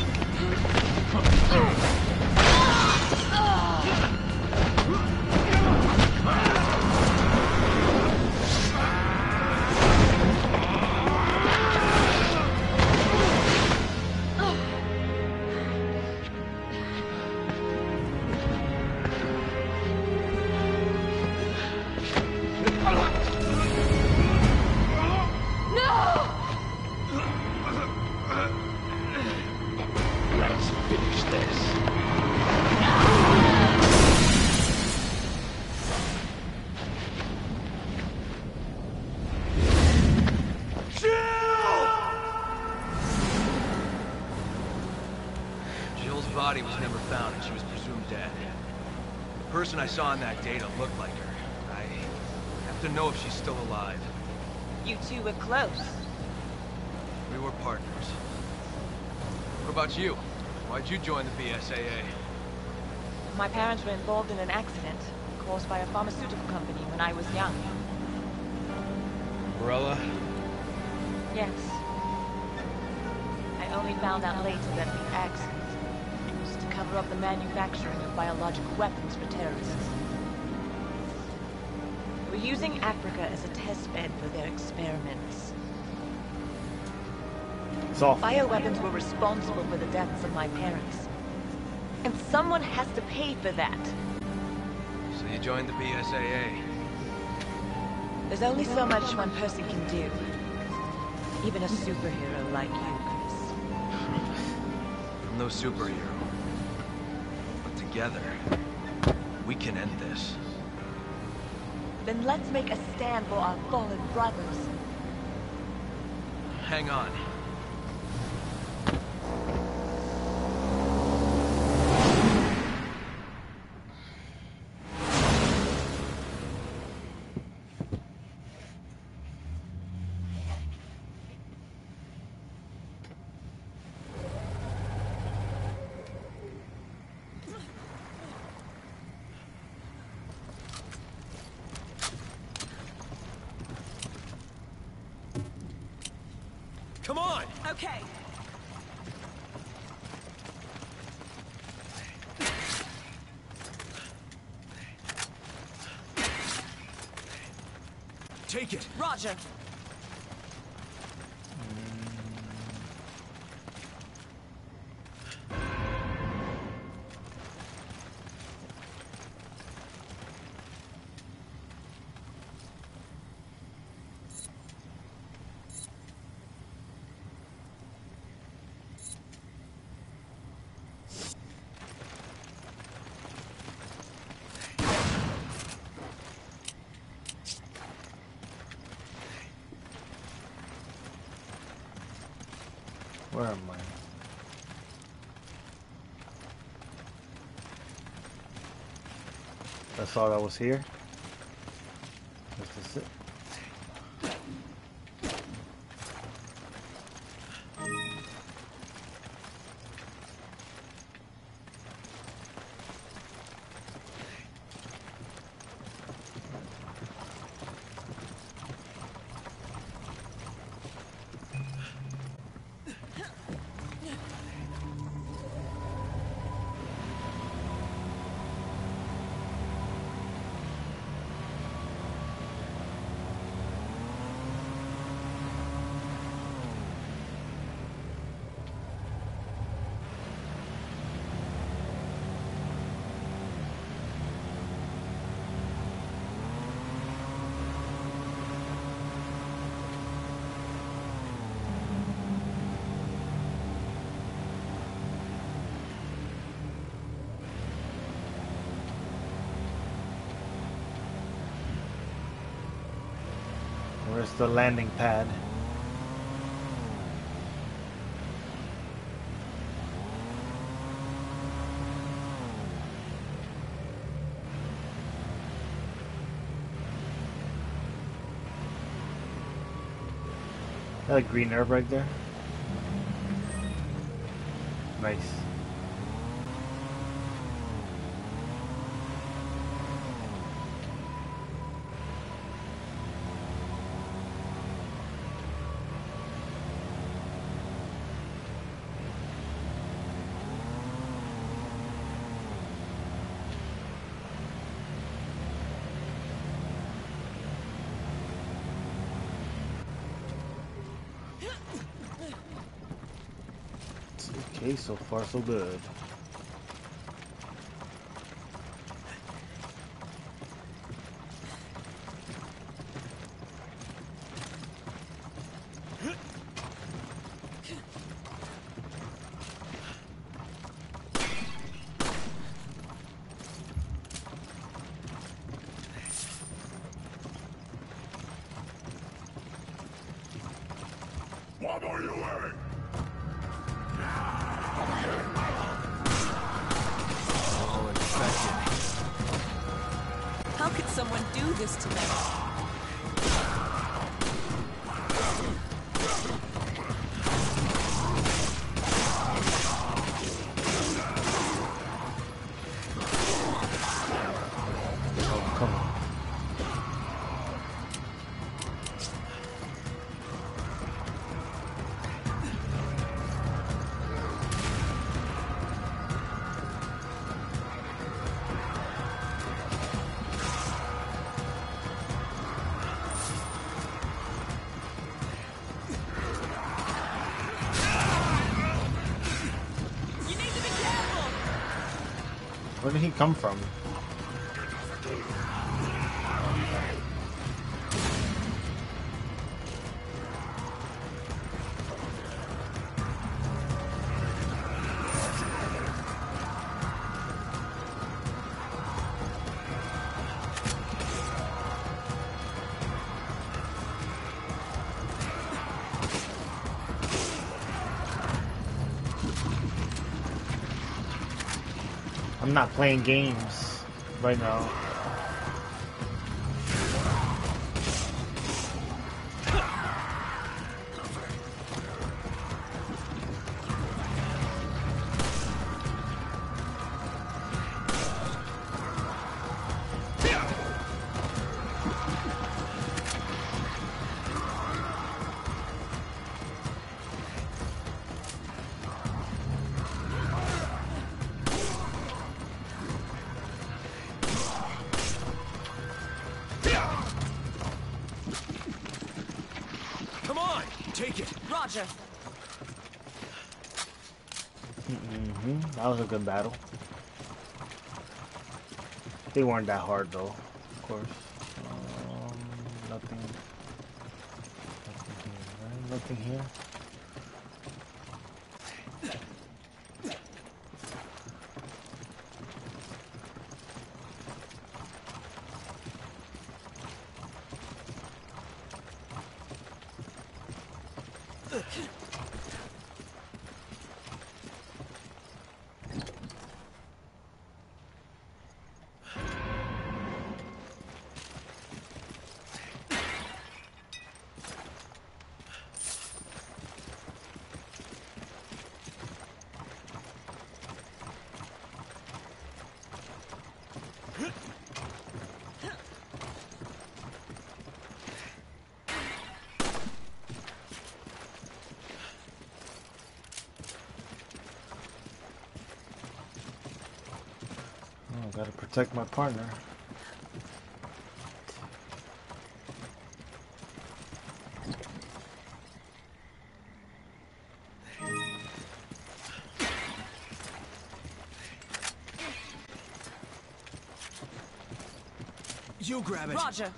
Let's finish this. Jill's body was never found and she was presumed dead. The person I saw in that data looked like her. I have to know if she's still alive. You two were close. We were partners. What about you? Why'd you join the BSAA? My parents were involved in an accident caused by a pharmaceutical company when I was young. Umbrella? Yes. I only found out later that the accident was to cover up the manufacturing of biological weapons for terrorists. They were using Africa as a test bed for their experiments. It's awful. Bioweapons were responsible for the deaths of my parents. And someone has to pay for that. So you joined the BSAA? There's only so much one person can do. Even a superhero like you, Chris. I'm no superhero. But together, we can end this. Then let's make a stand for our fallen brothers. Hang on. Come on! Okay. Take it. Roger. Where am I? That's all that was here? This is it. Where's the landing pad? That a green herb right there? Nice. Okay, so far so good. What are you wearing? How could someone do this to me? Oh, come on. Where did he come from? I'm not playing games right now. Roger. That was a good battle. They weren't that hard though, of course. Nothing here, right? Nothing here. Gotta protect my partner. You grab it. Roger.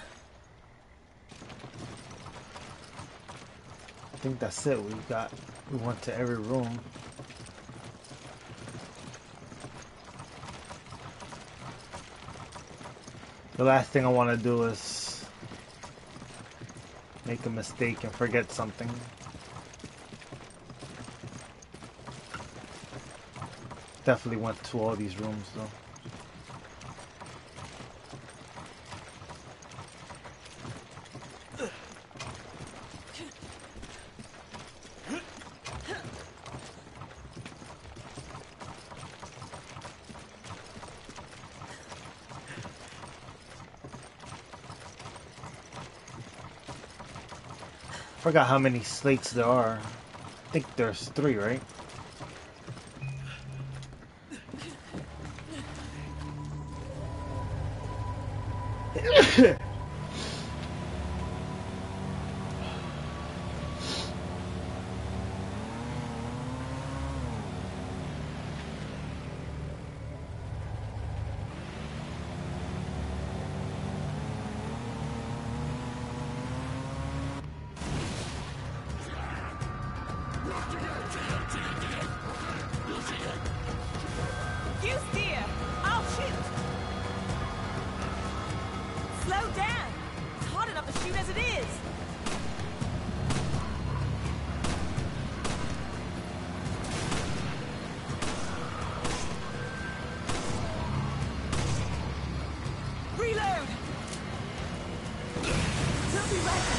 I think that's it. We went to every room. The last thing I want to do is make a mistake and forget something. Definitely went to all these rooms though. Forgot how many slates there are. I think there's 3, right? You steer! I'll shoot! Slow down! It's hard enough to shoot as it is! Reload! We'll be ready!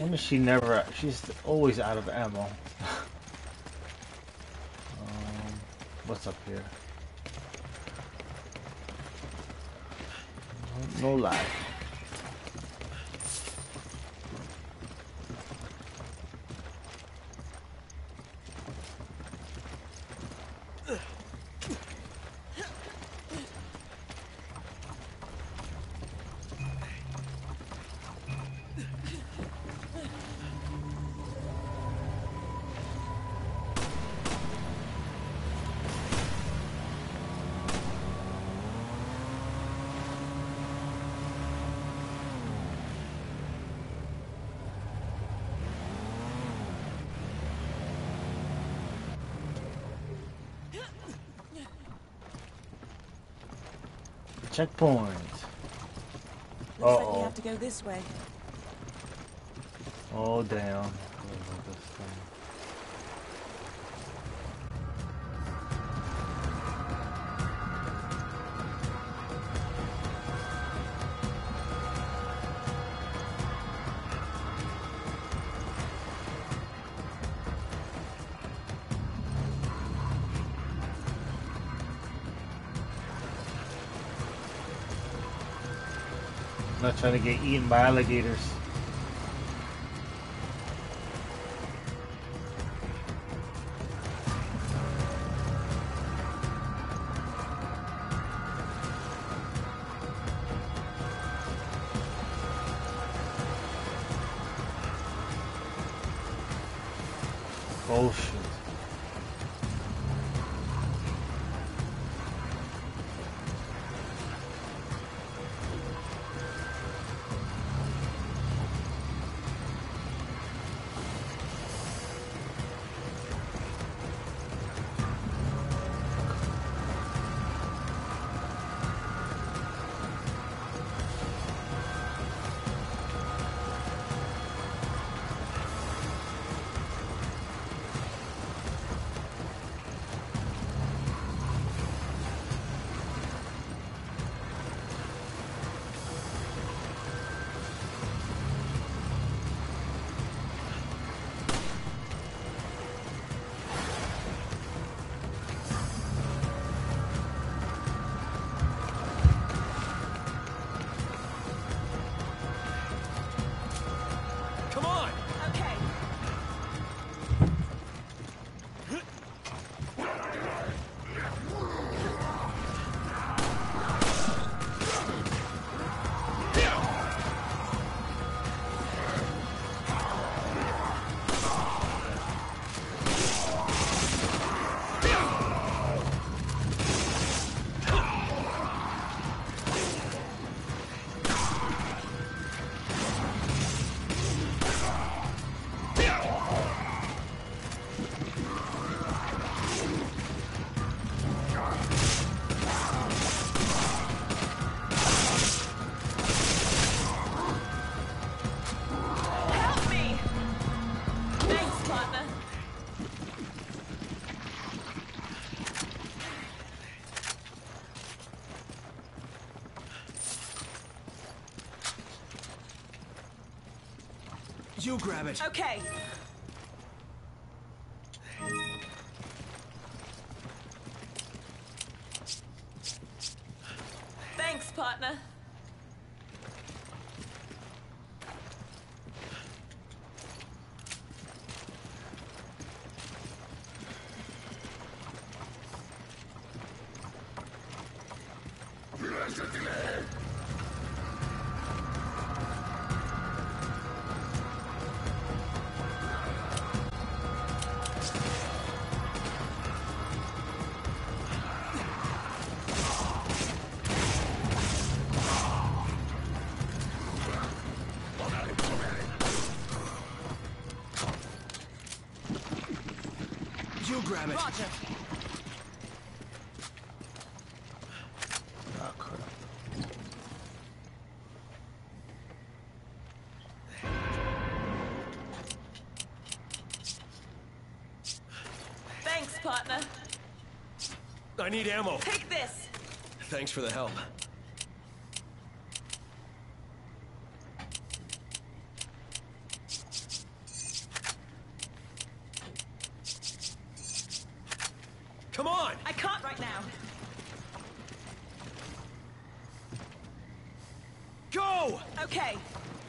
When is she never? She's always out of ammo. What's up here? No lie. Checkpoint. Looks like we have to go this way. Oh damn. Not trying to get eaten by alligators. Oh shit. You grab it. Okay. Thanks, partner. You grab it. Roger. Oh, crap. Thanks, partner. I need ammo. Take this. Thanks for the help. Come on! I can't right now. Go! Okay.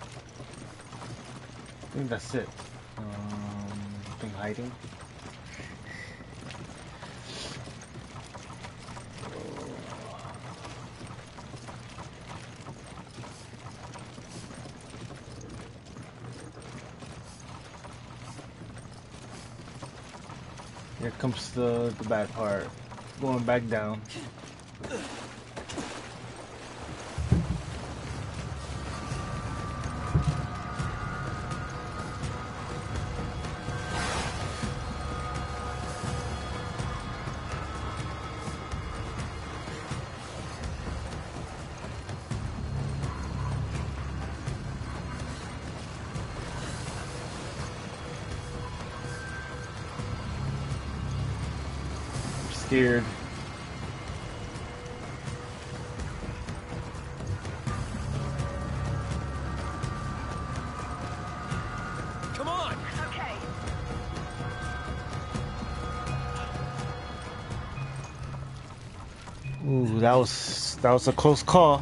I think that's it. I think hiding. Here comes the bad part. Going back down. Scared. Come on! Okay. Ooh, that was a close call.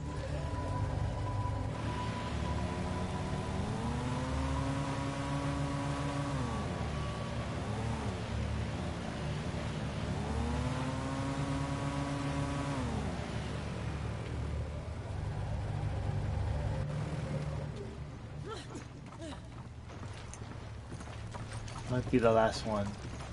Might be the last one.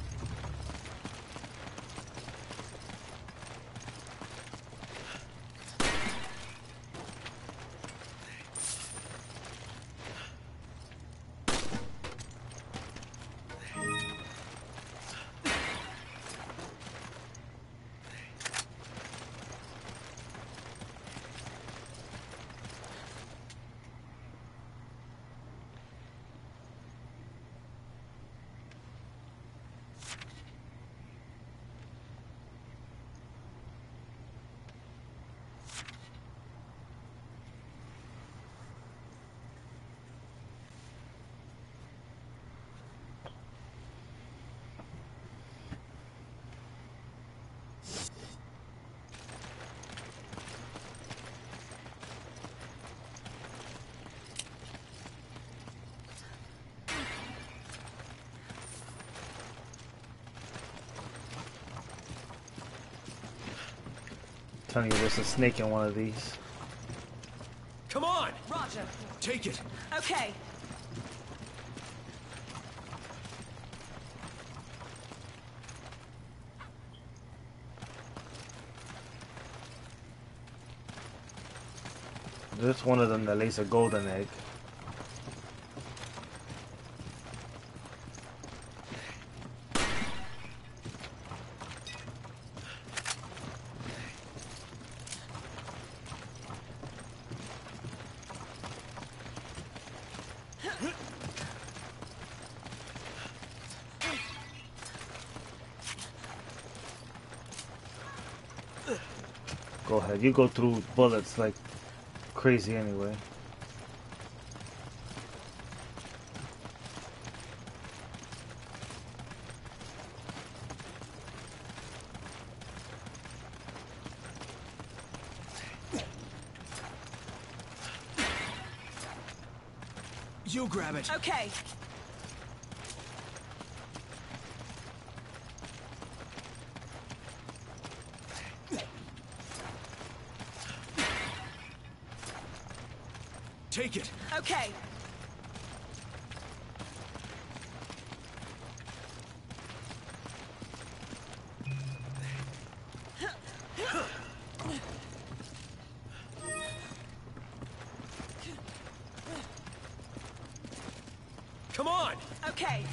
Telling you, there's a snake in one of these. Come on! Roger. Take it! Okay. There's one of them that lays a golden egg. Go ahead, you go through bullets like crazy anyway. You grab it! Okay. Take it! Okay. Come on! Okay.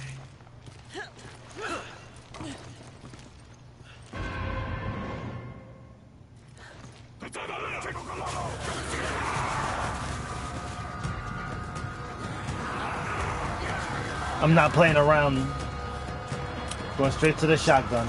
I'm not playing around. Going straight to the shotgun.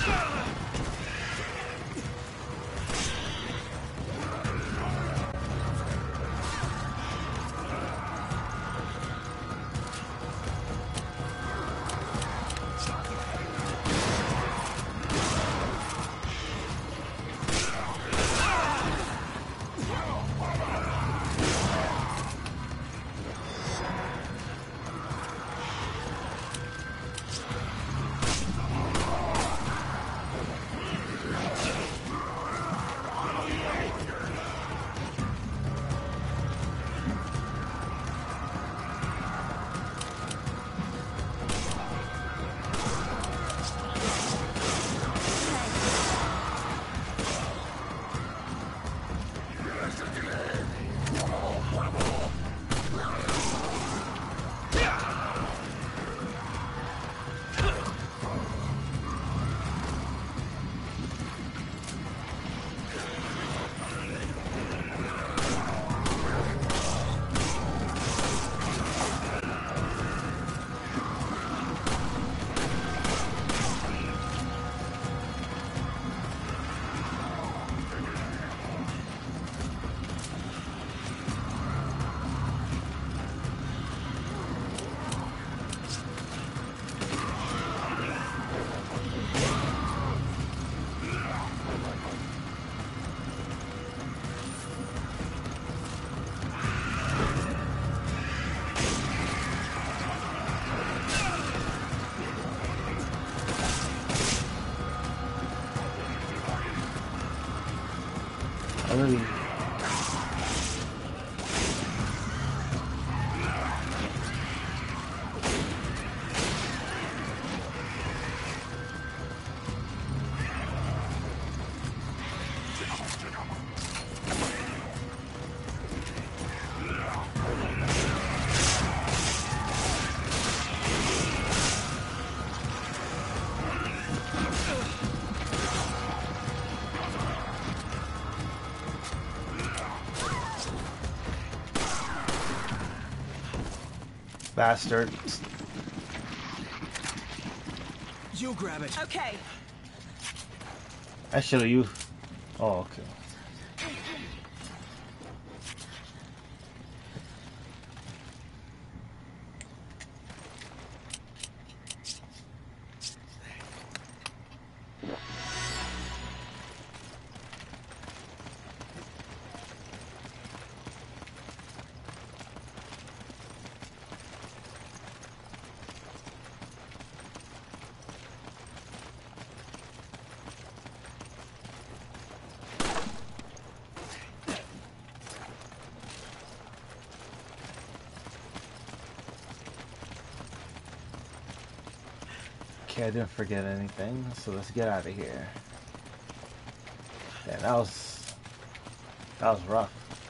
Really? Bastard. You grab it. Okay. I should have used. Oh, okay. Okay, I didn't forget anything, so let's get out of here. Yeah, that was rough.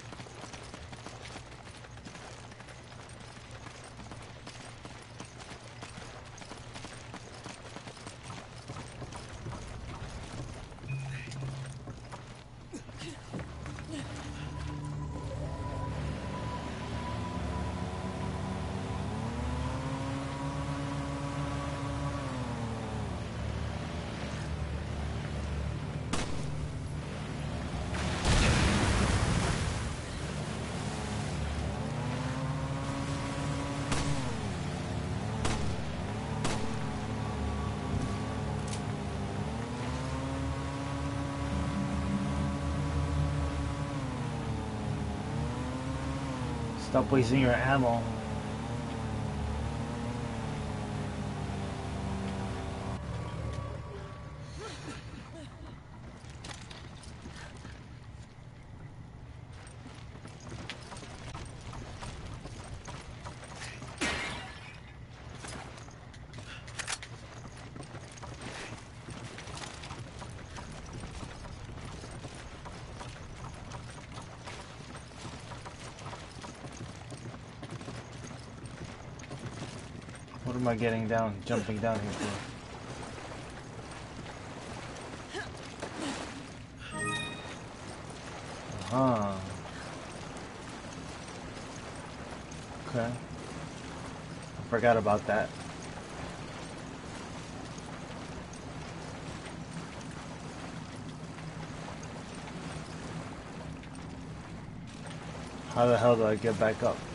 Stop wasting your ammo. What am I getting down, jumping down here for? Uh-huh. Okay. I forgot about that. How the hell do I get back up?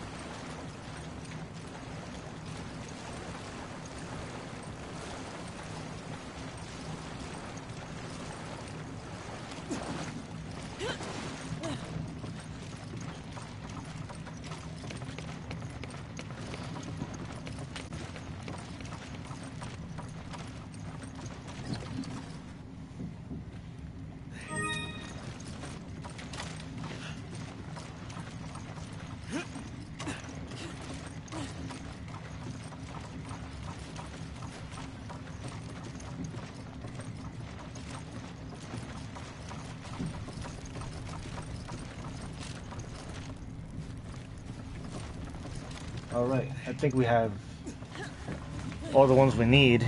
Alright, I think we have all the ones we need.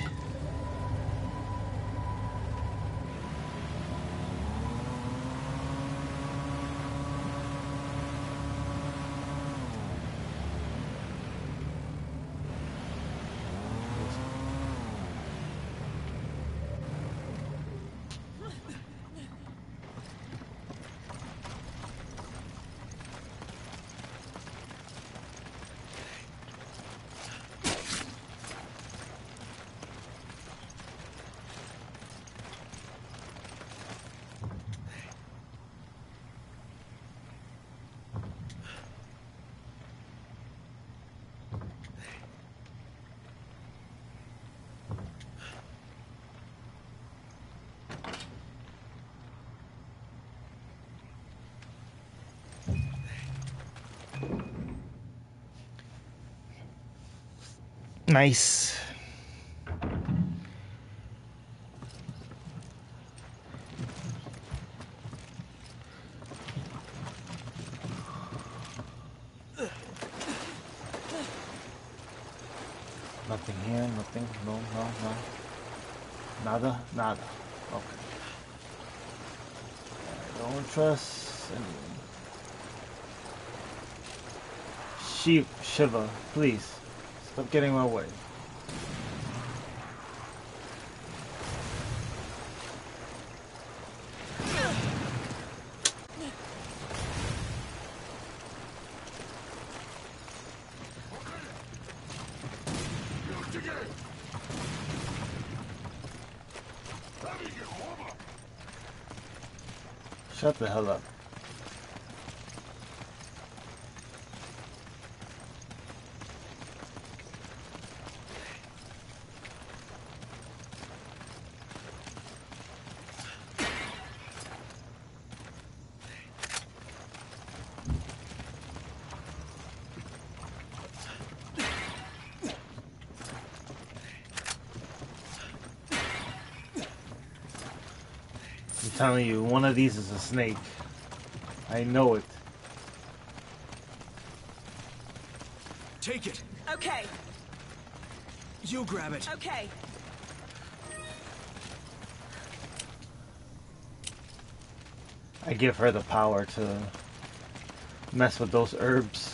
Nice. Nothing here, nothing, no. Nada. Okay. I don't trust anyone. Shiva, please. Stop getting in my way. Shut the hell up. I'm telling you, one of these is a snake. I know it. Take it. Okay. You grab it. Okay. I give her the power to mess with those herbs.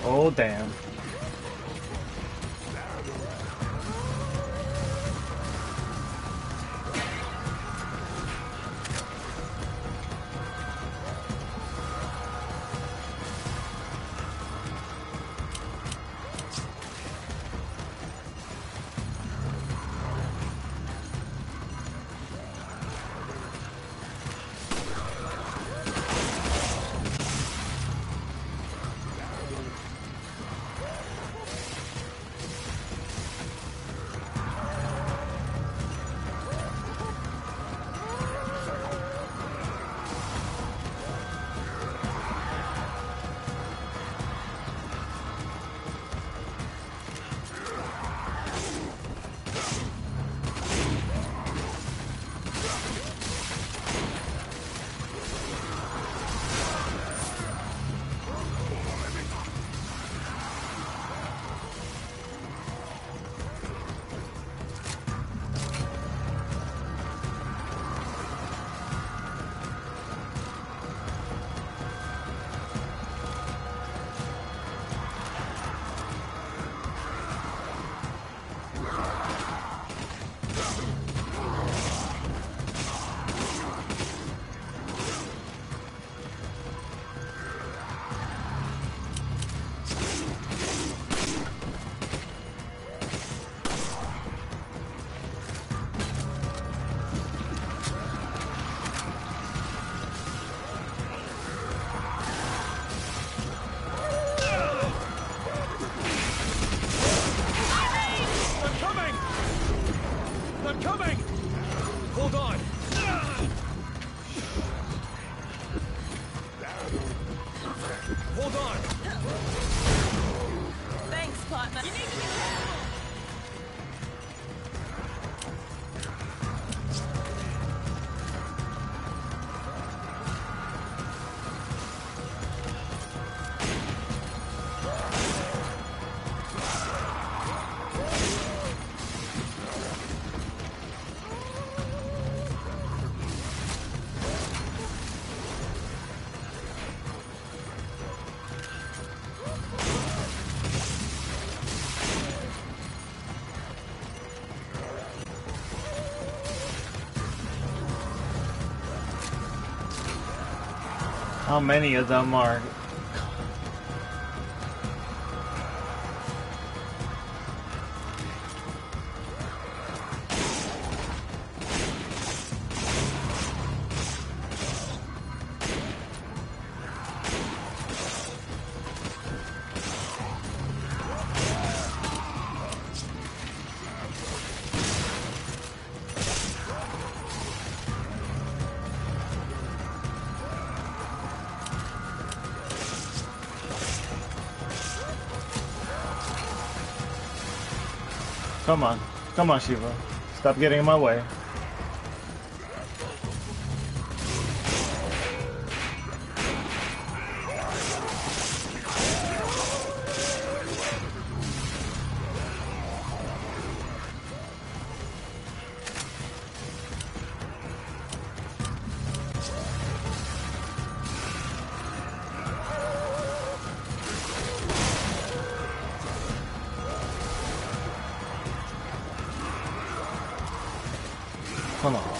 Oh, damn. How many of them are? Come on, Shiva. Stop getting in my way. Come on.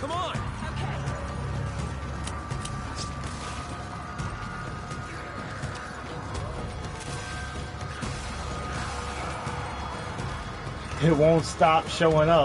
Come on! It won't stop showing up.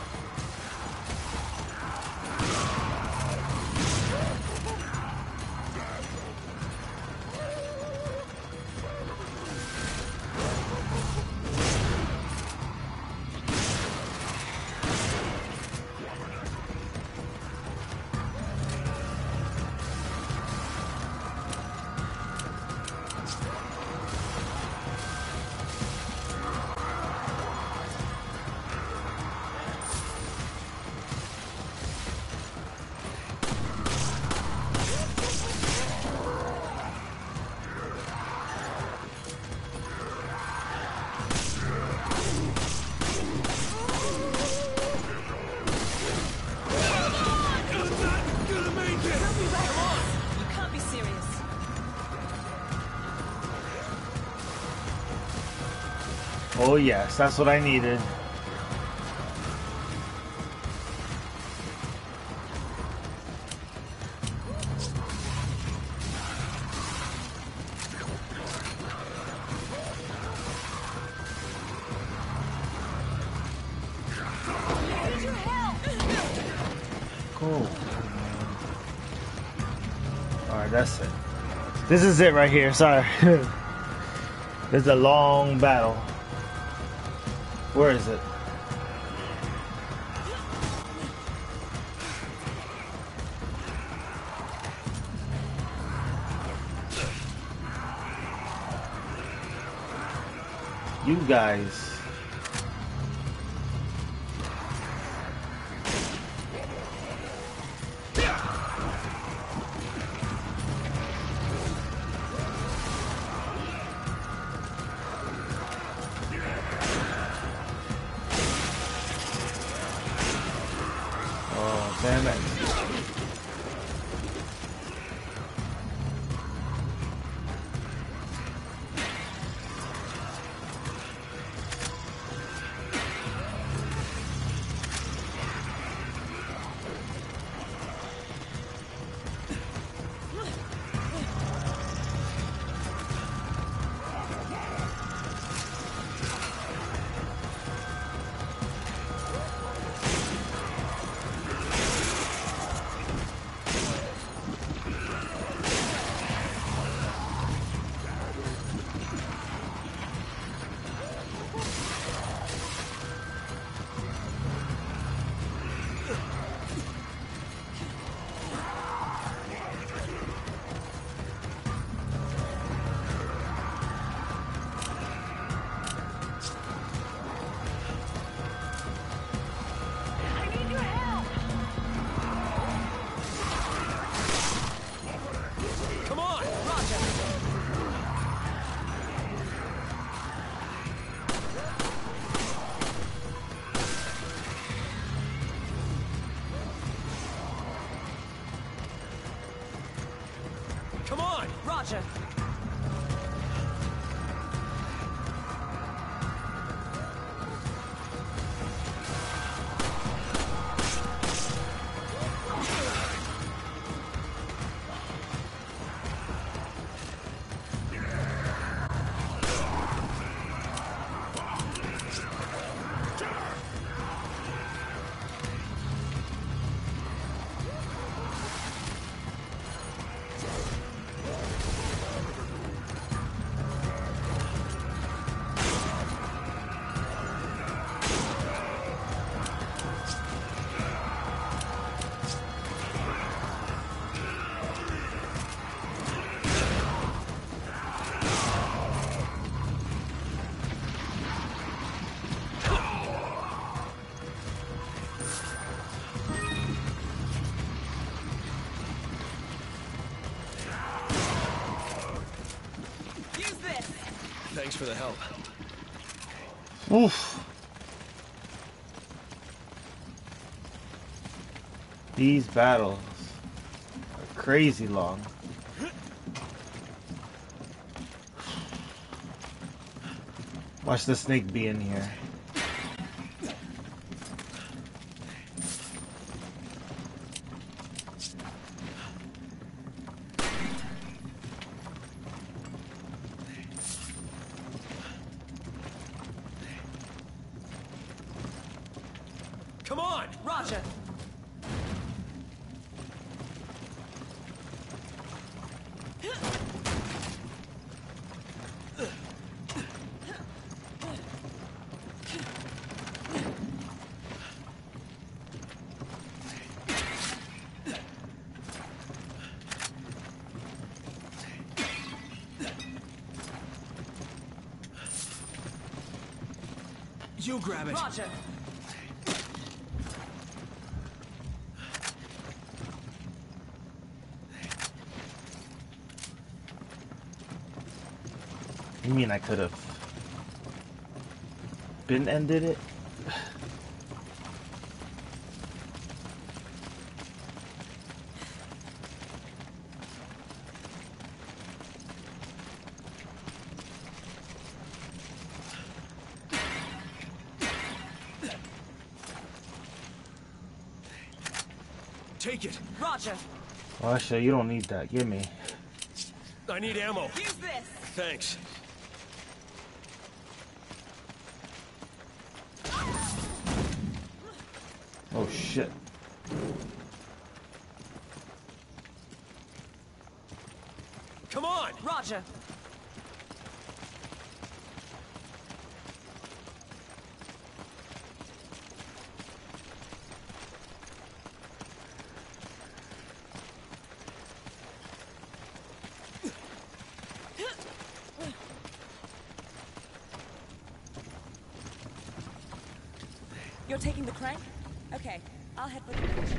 Oh yes, that's what I needed. Cool. Alright, that's it. This is it right here, sorry. This is a long battle. Where is it? You guys. Damn it. Come on! Roger. Thanks for the help. Oof. These battles are crazy long. Watch the snake be in here. Come on! Roger. You grab it. Roger. You mean I could have been ended it? Take it. Roger. Oh, actually, you don't need that. Give me. I need ammo. Use this. Thanks. Oh, shit. Come on! Roger. You're taking the crank? Okay, I'll head for the bridge.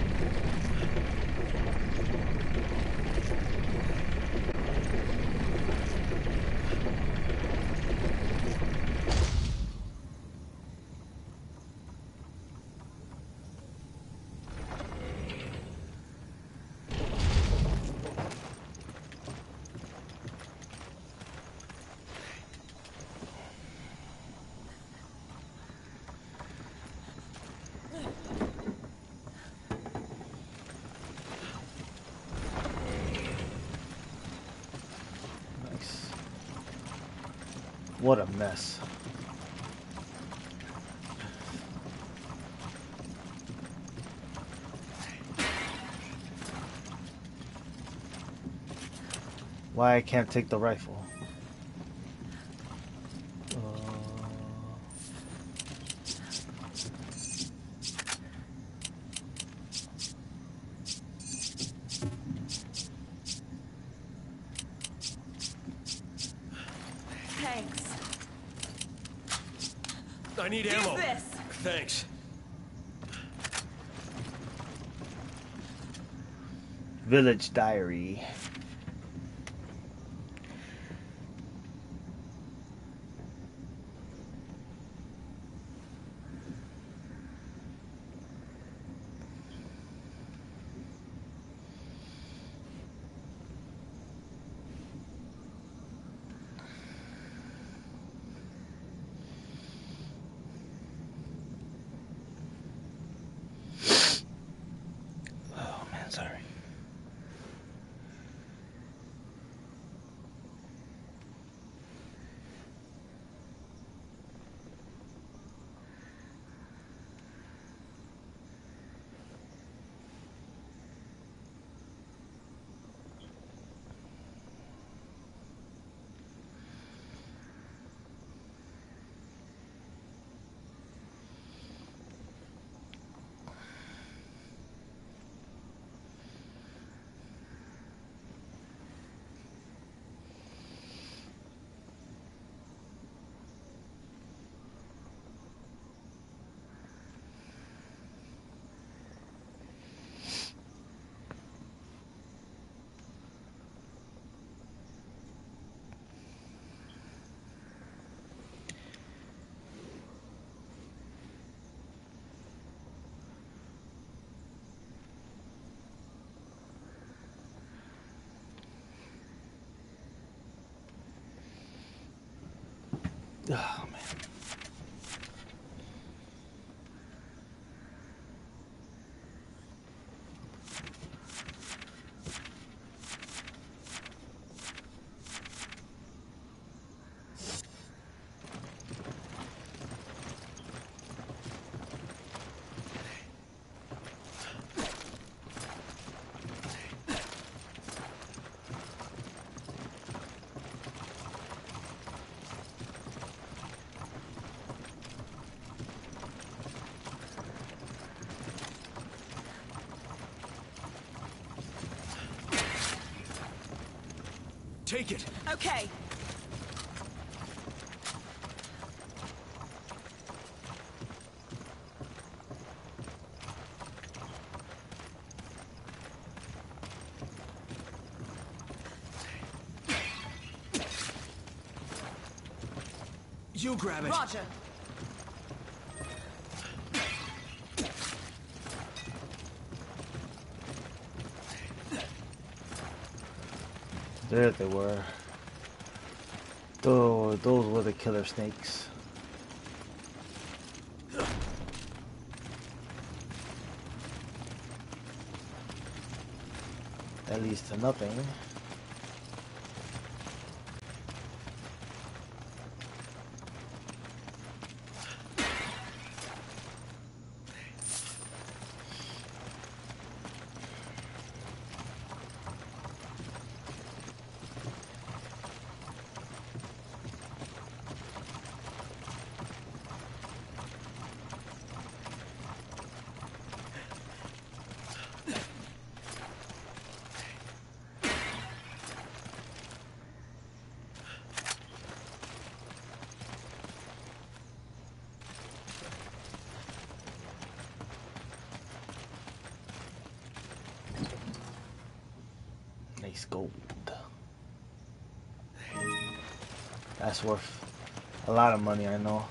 Nice. What a mess. Why I can't take the rifle? Thanks. I need Use ammo. this. Thanks. Village Diary. Oh man, sorry. Oh man. Take it. Okay. You grab it. Roger. There they were. Those were the killer snakes. That leads to nothing. Nice gold. That's worth a lot of money, I know.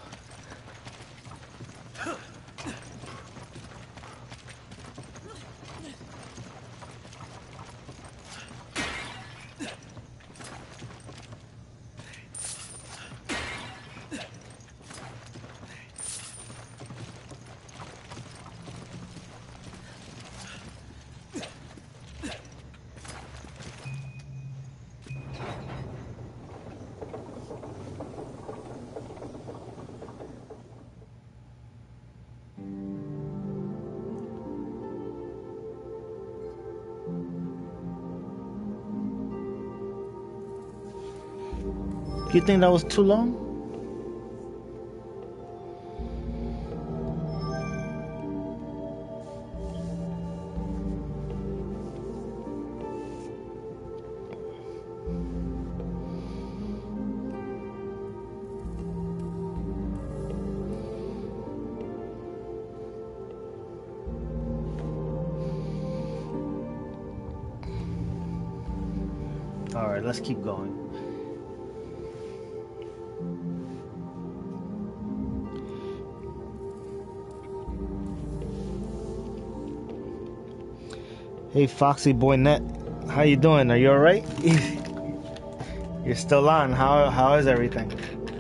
Do you think that was too long? All right, let's keep going. Hey, Foxy Boy Net, how you doing? Are you all right? You're still on. How is everything?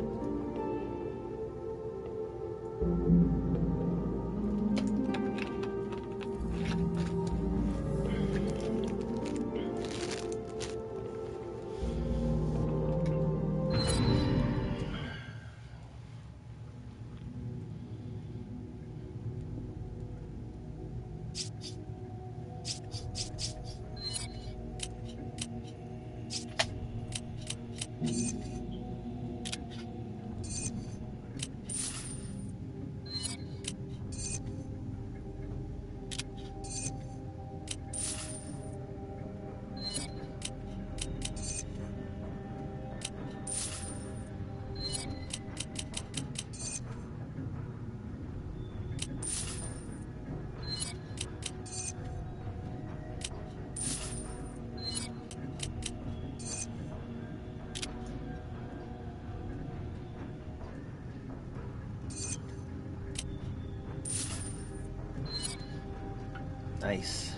Nice.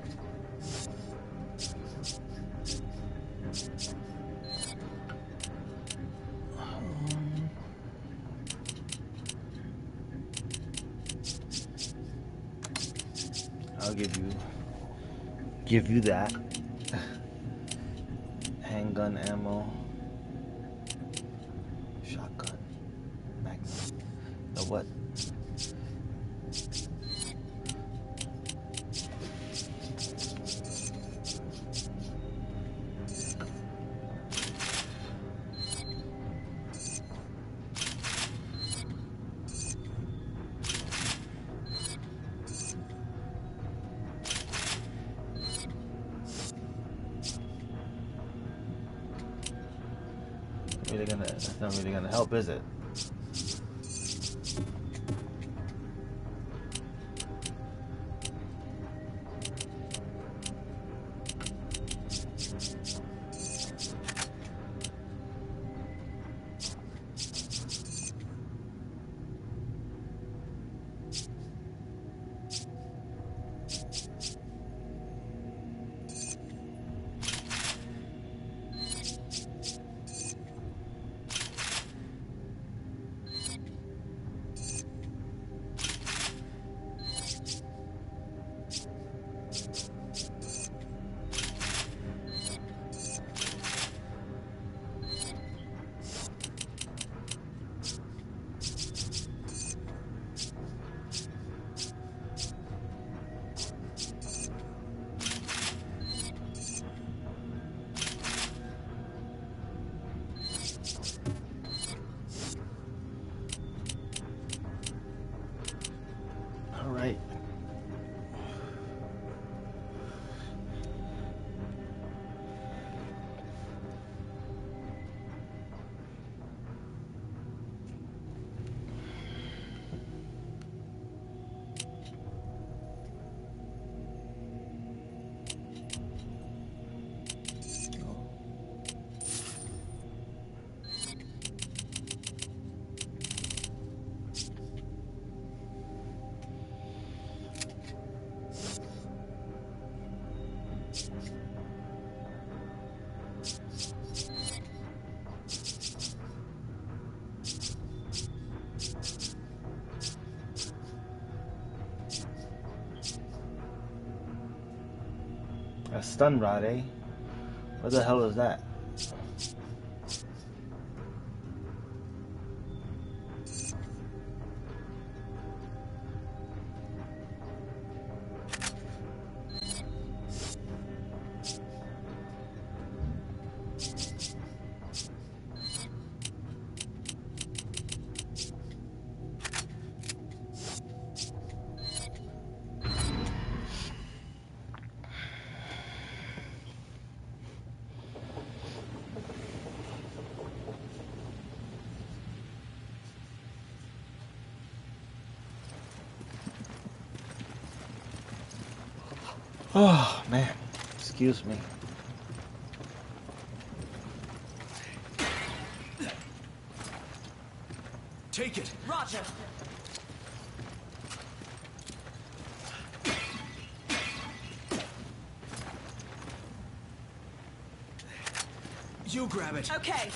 I'll give you that. Handgun ammo. Shotgun. Magnum. The what? That's not really gonna help, is it? Right. A stun rod, eh? What the hell is that? Oh, man. Excuse me. Take it. Roger. You grab it. Okay.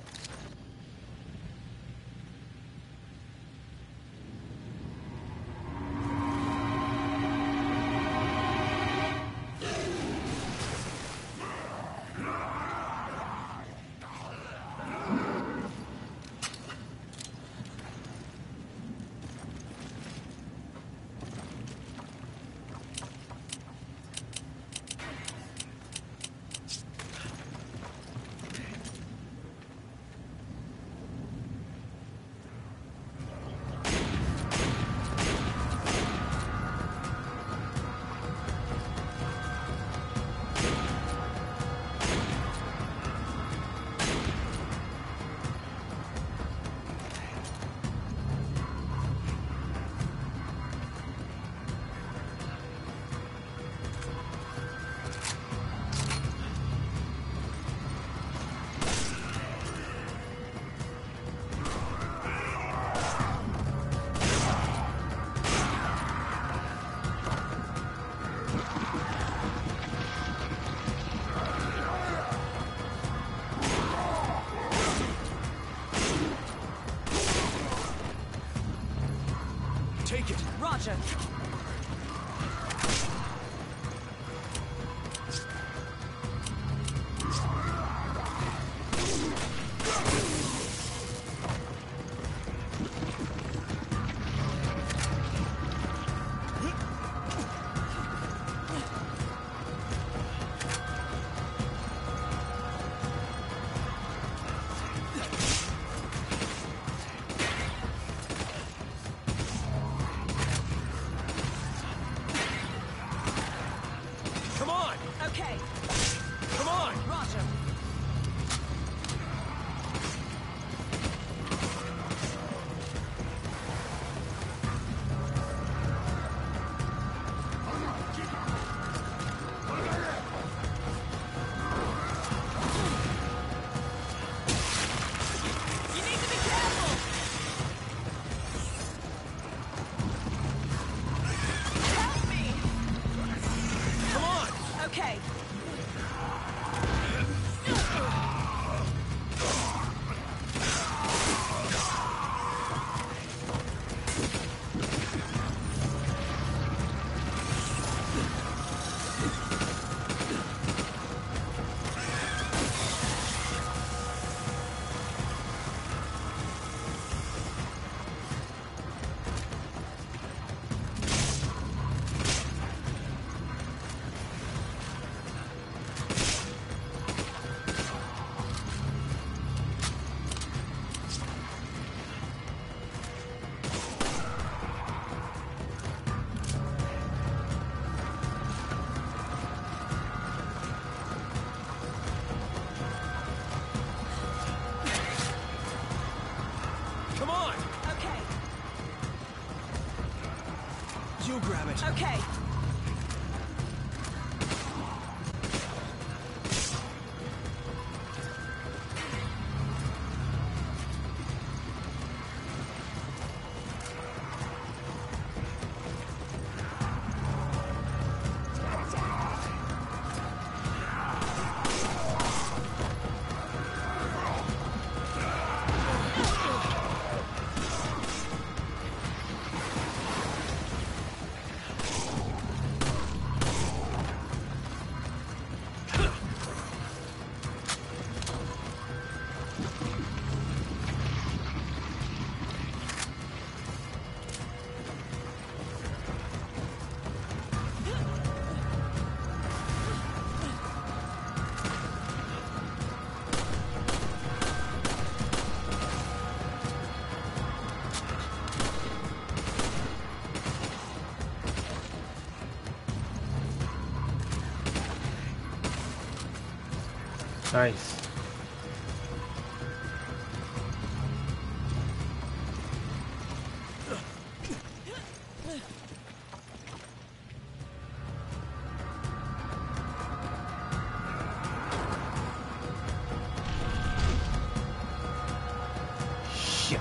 Take it. Roger. Nice. Shit.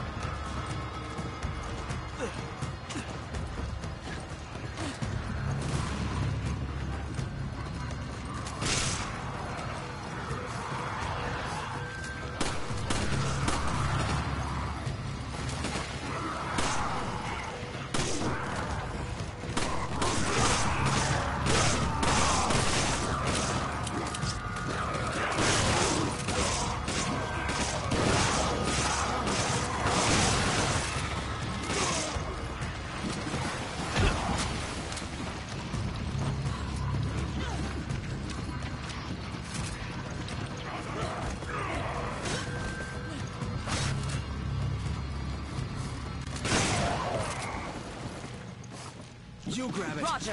You grab it. Roger.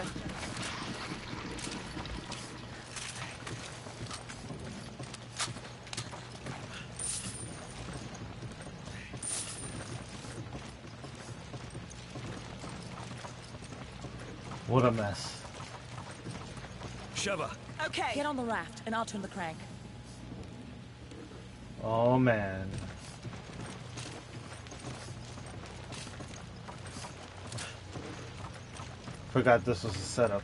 What a mess. Sheva. Okay. Get on the raft, and I'll turn the crank. Oh man. Forgot this was a setup.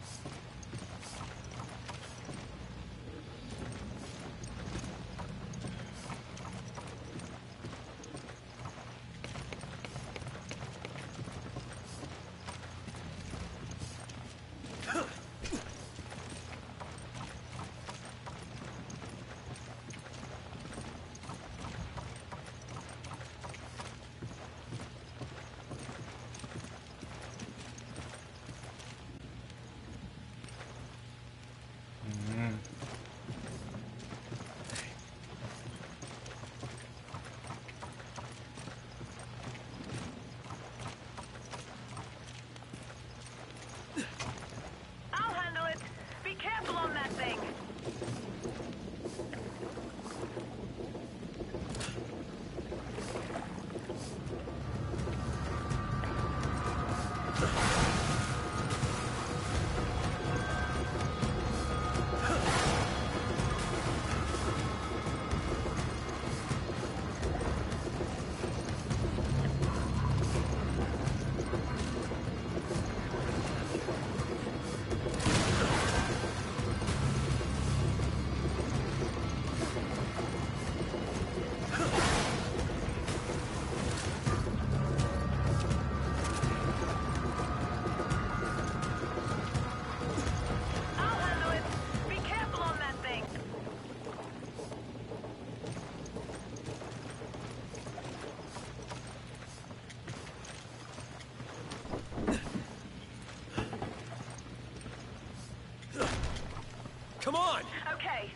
I'll handle it. Be careful on that thing. I'll handle it. Be careful on that thing. Come on! Okay.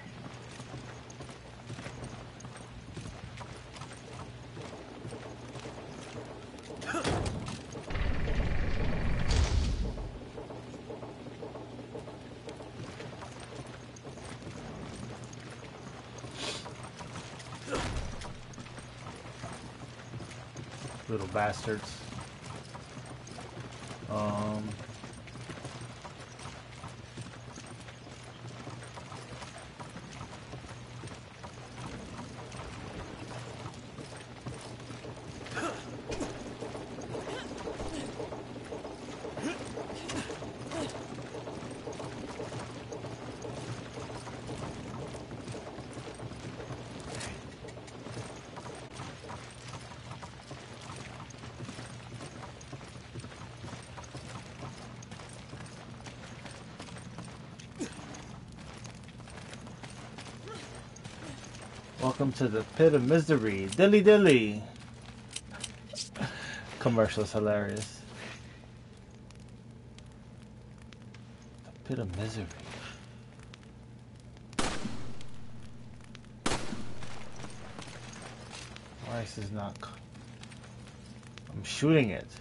Little bastards. Welcome to the pit of misery. Dilly dilly. Commercial's hilarious. The pit of misery. Why is this not... I'm shooting it.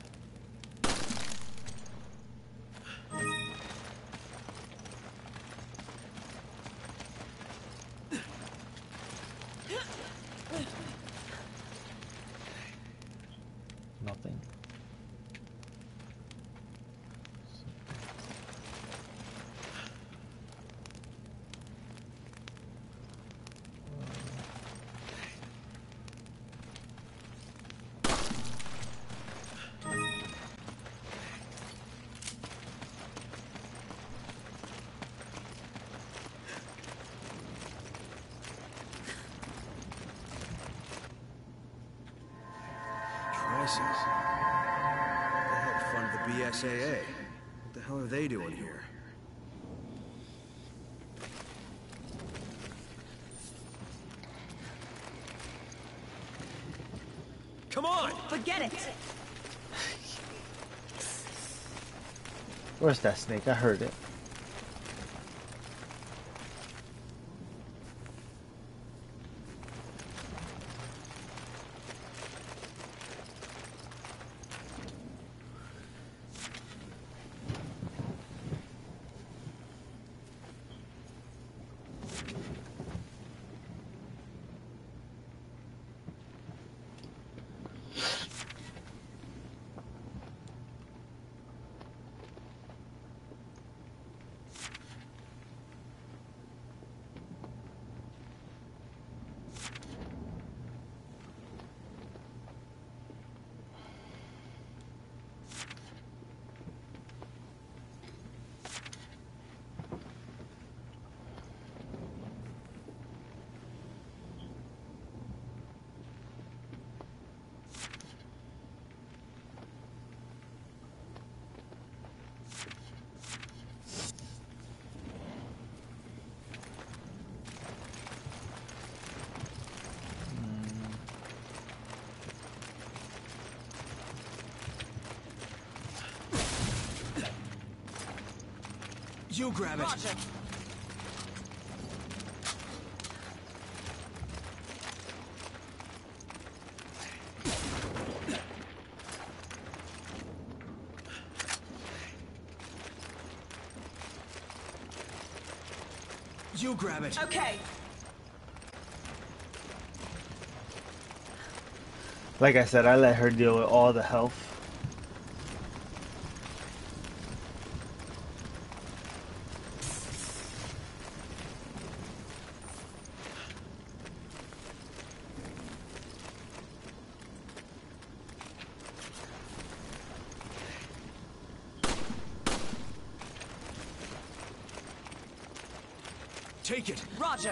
prices. They help fund the BSAA. What the hell are they doing here? Come on! Forget it! Where's that snake? I heard it. You grab it. Roger. You grab it. Okay. Like I said, I let her deal with all the health. Take it. Roger.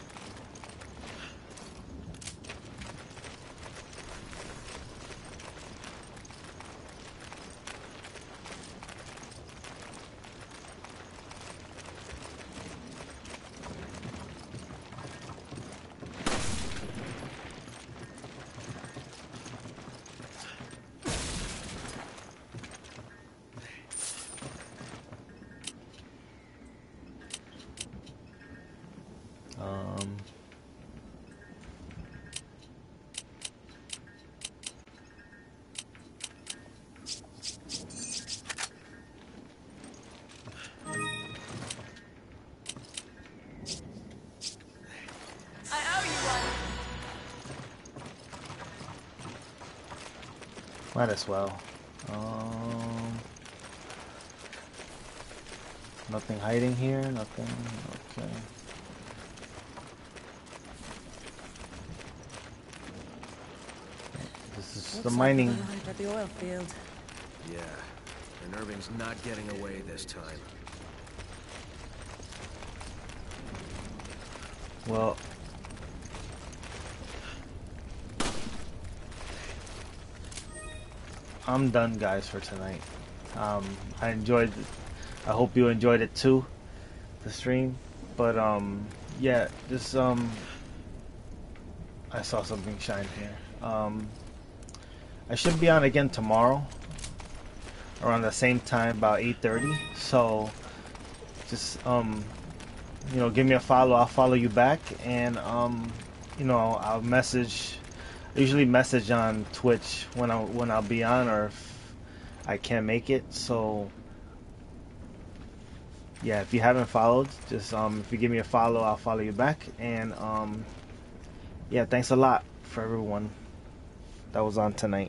Might as well. Nothing hiding here, nothing. Okay. This is the mining. At the oil field. Yeah, and Irving's not getting away this time. Well, I'm done, guys, for tonight. I enjoyed it. I hope you enjoyed it too, the stream. But yeah, this I saw something shine here. I should be on again tomorrow around the same time, about 8:30. So just you know, give me a follow. I'll follow you back, and you know, I'll message. I usually message on Twitch when I'll be on, or if I can't make it. So yeah, if you haven't followed, just if you give me a follow, I'll follow you back. And yeah, thanks a lot for everyone that was on tonight.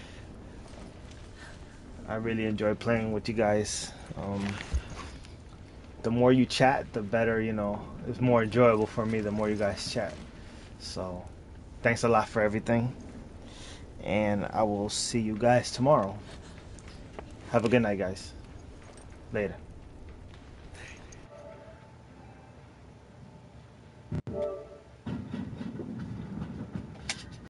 I really enjoyed playing with you guys. The more you chat, the better, you know. It's more enjoyable for me the more you guys chat. So thanks a lot for everything, and I will see you guys tomorrow. Have a good night, guys. Later.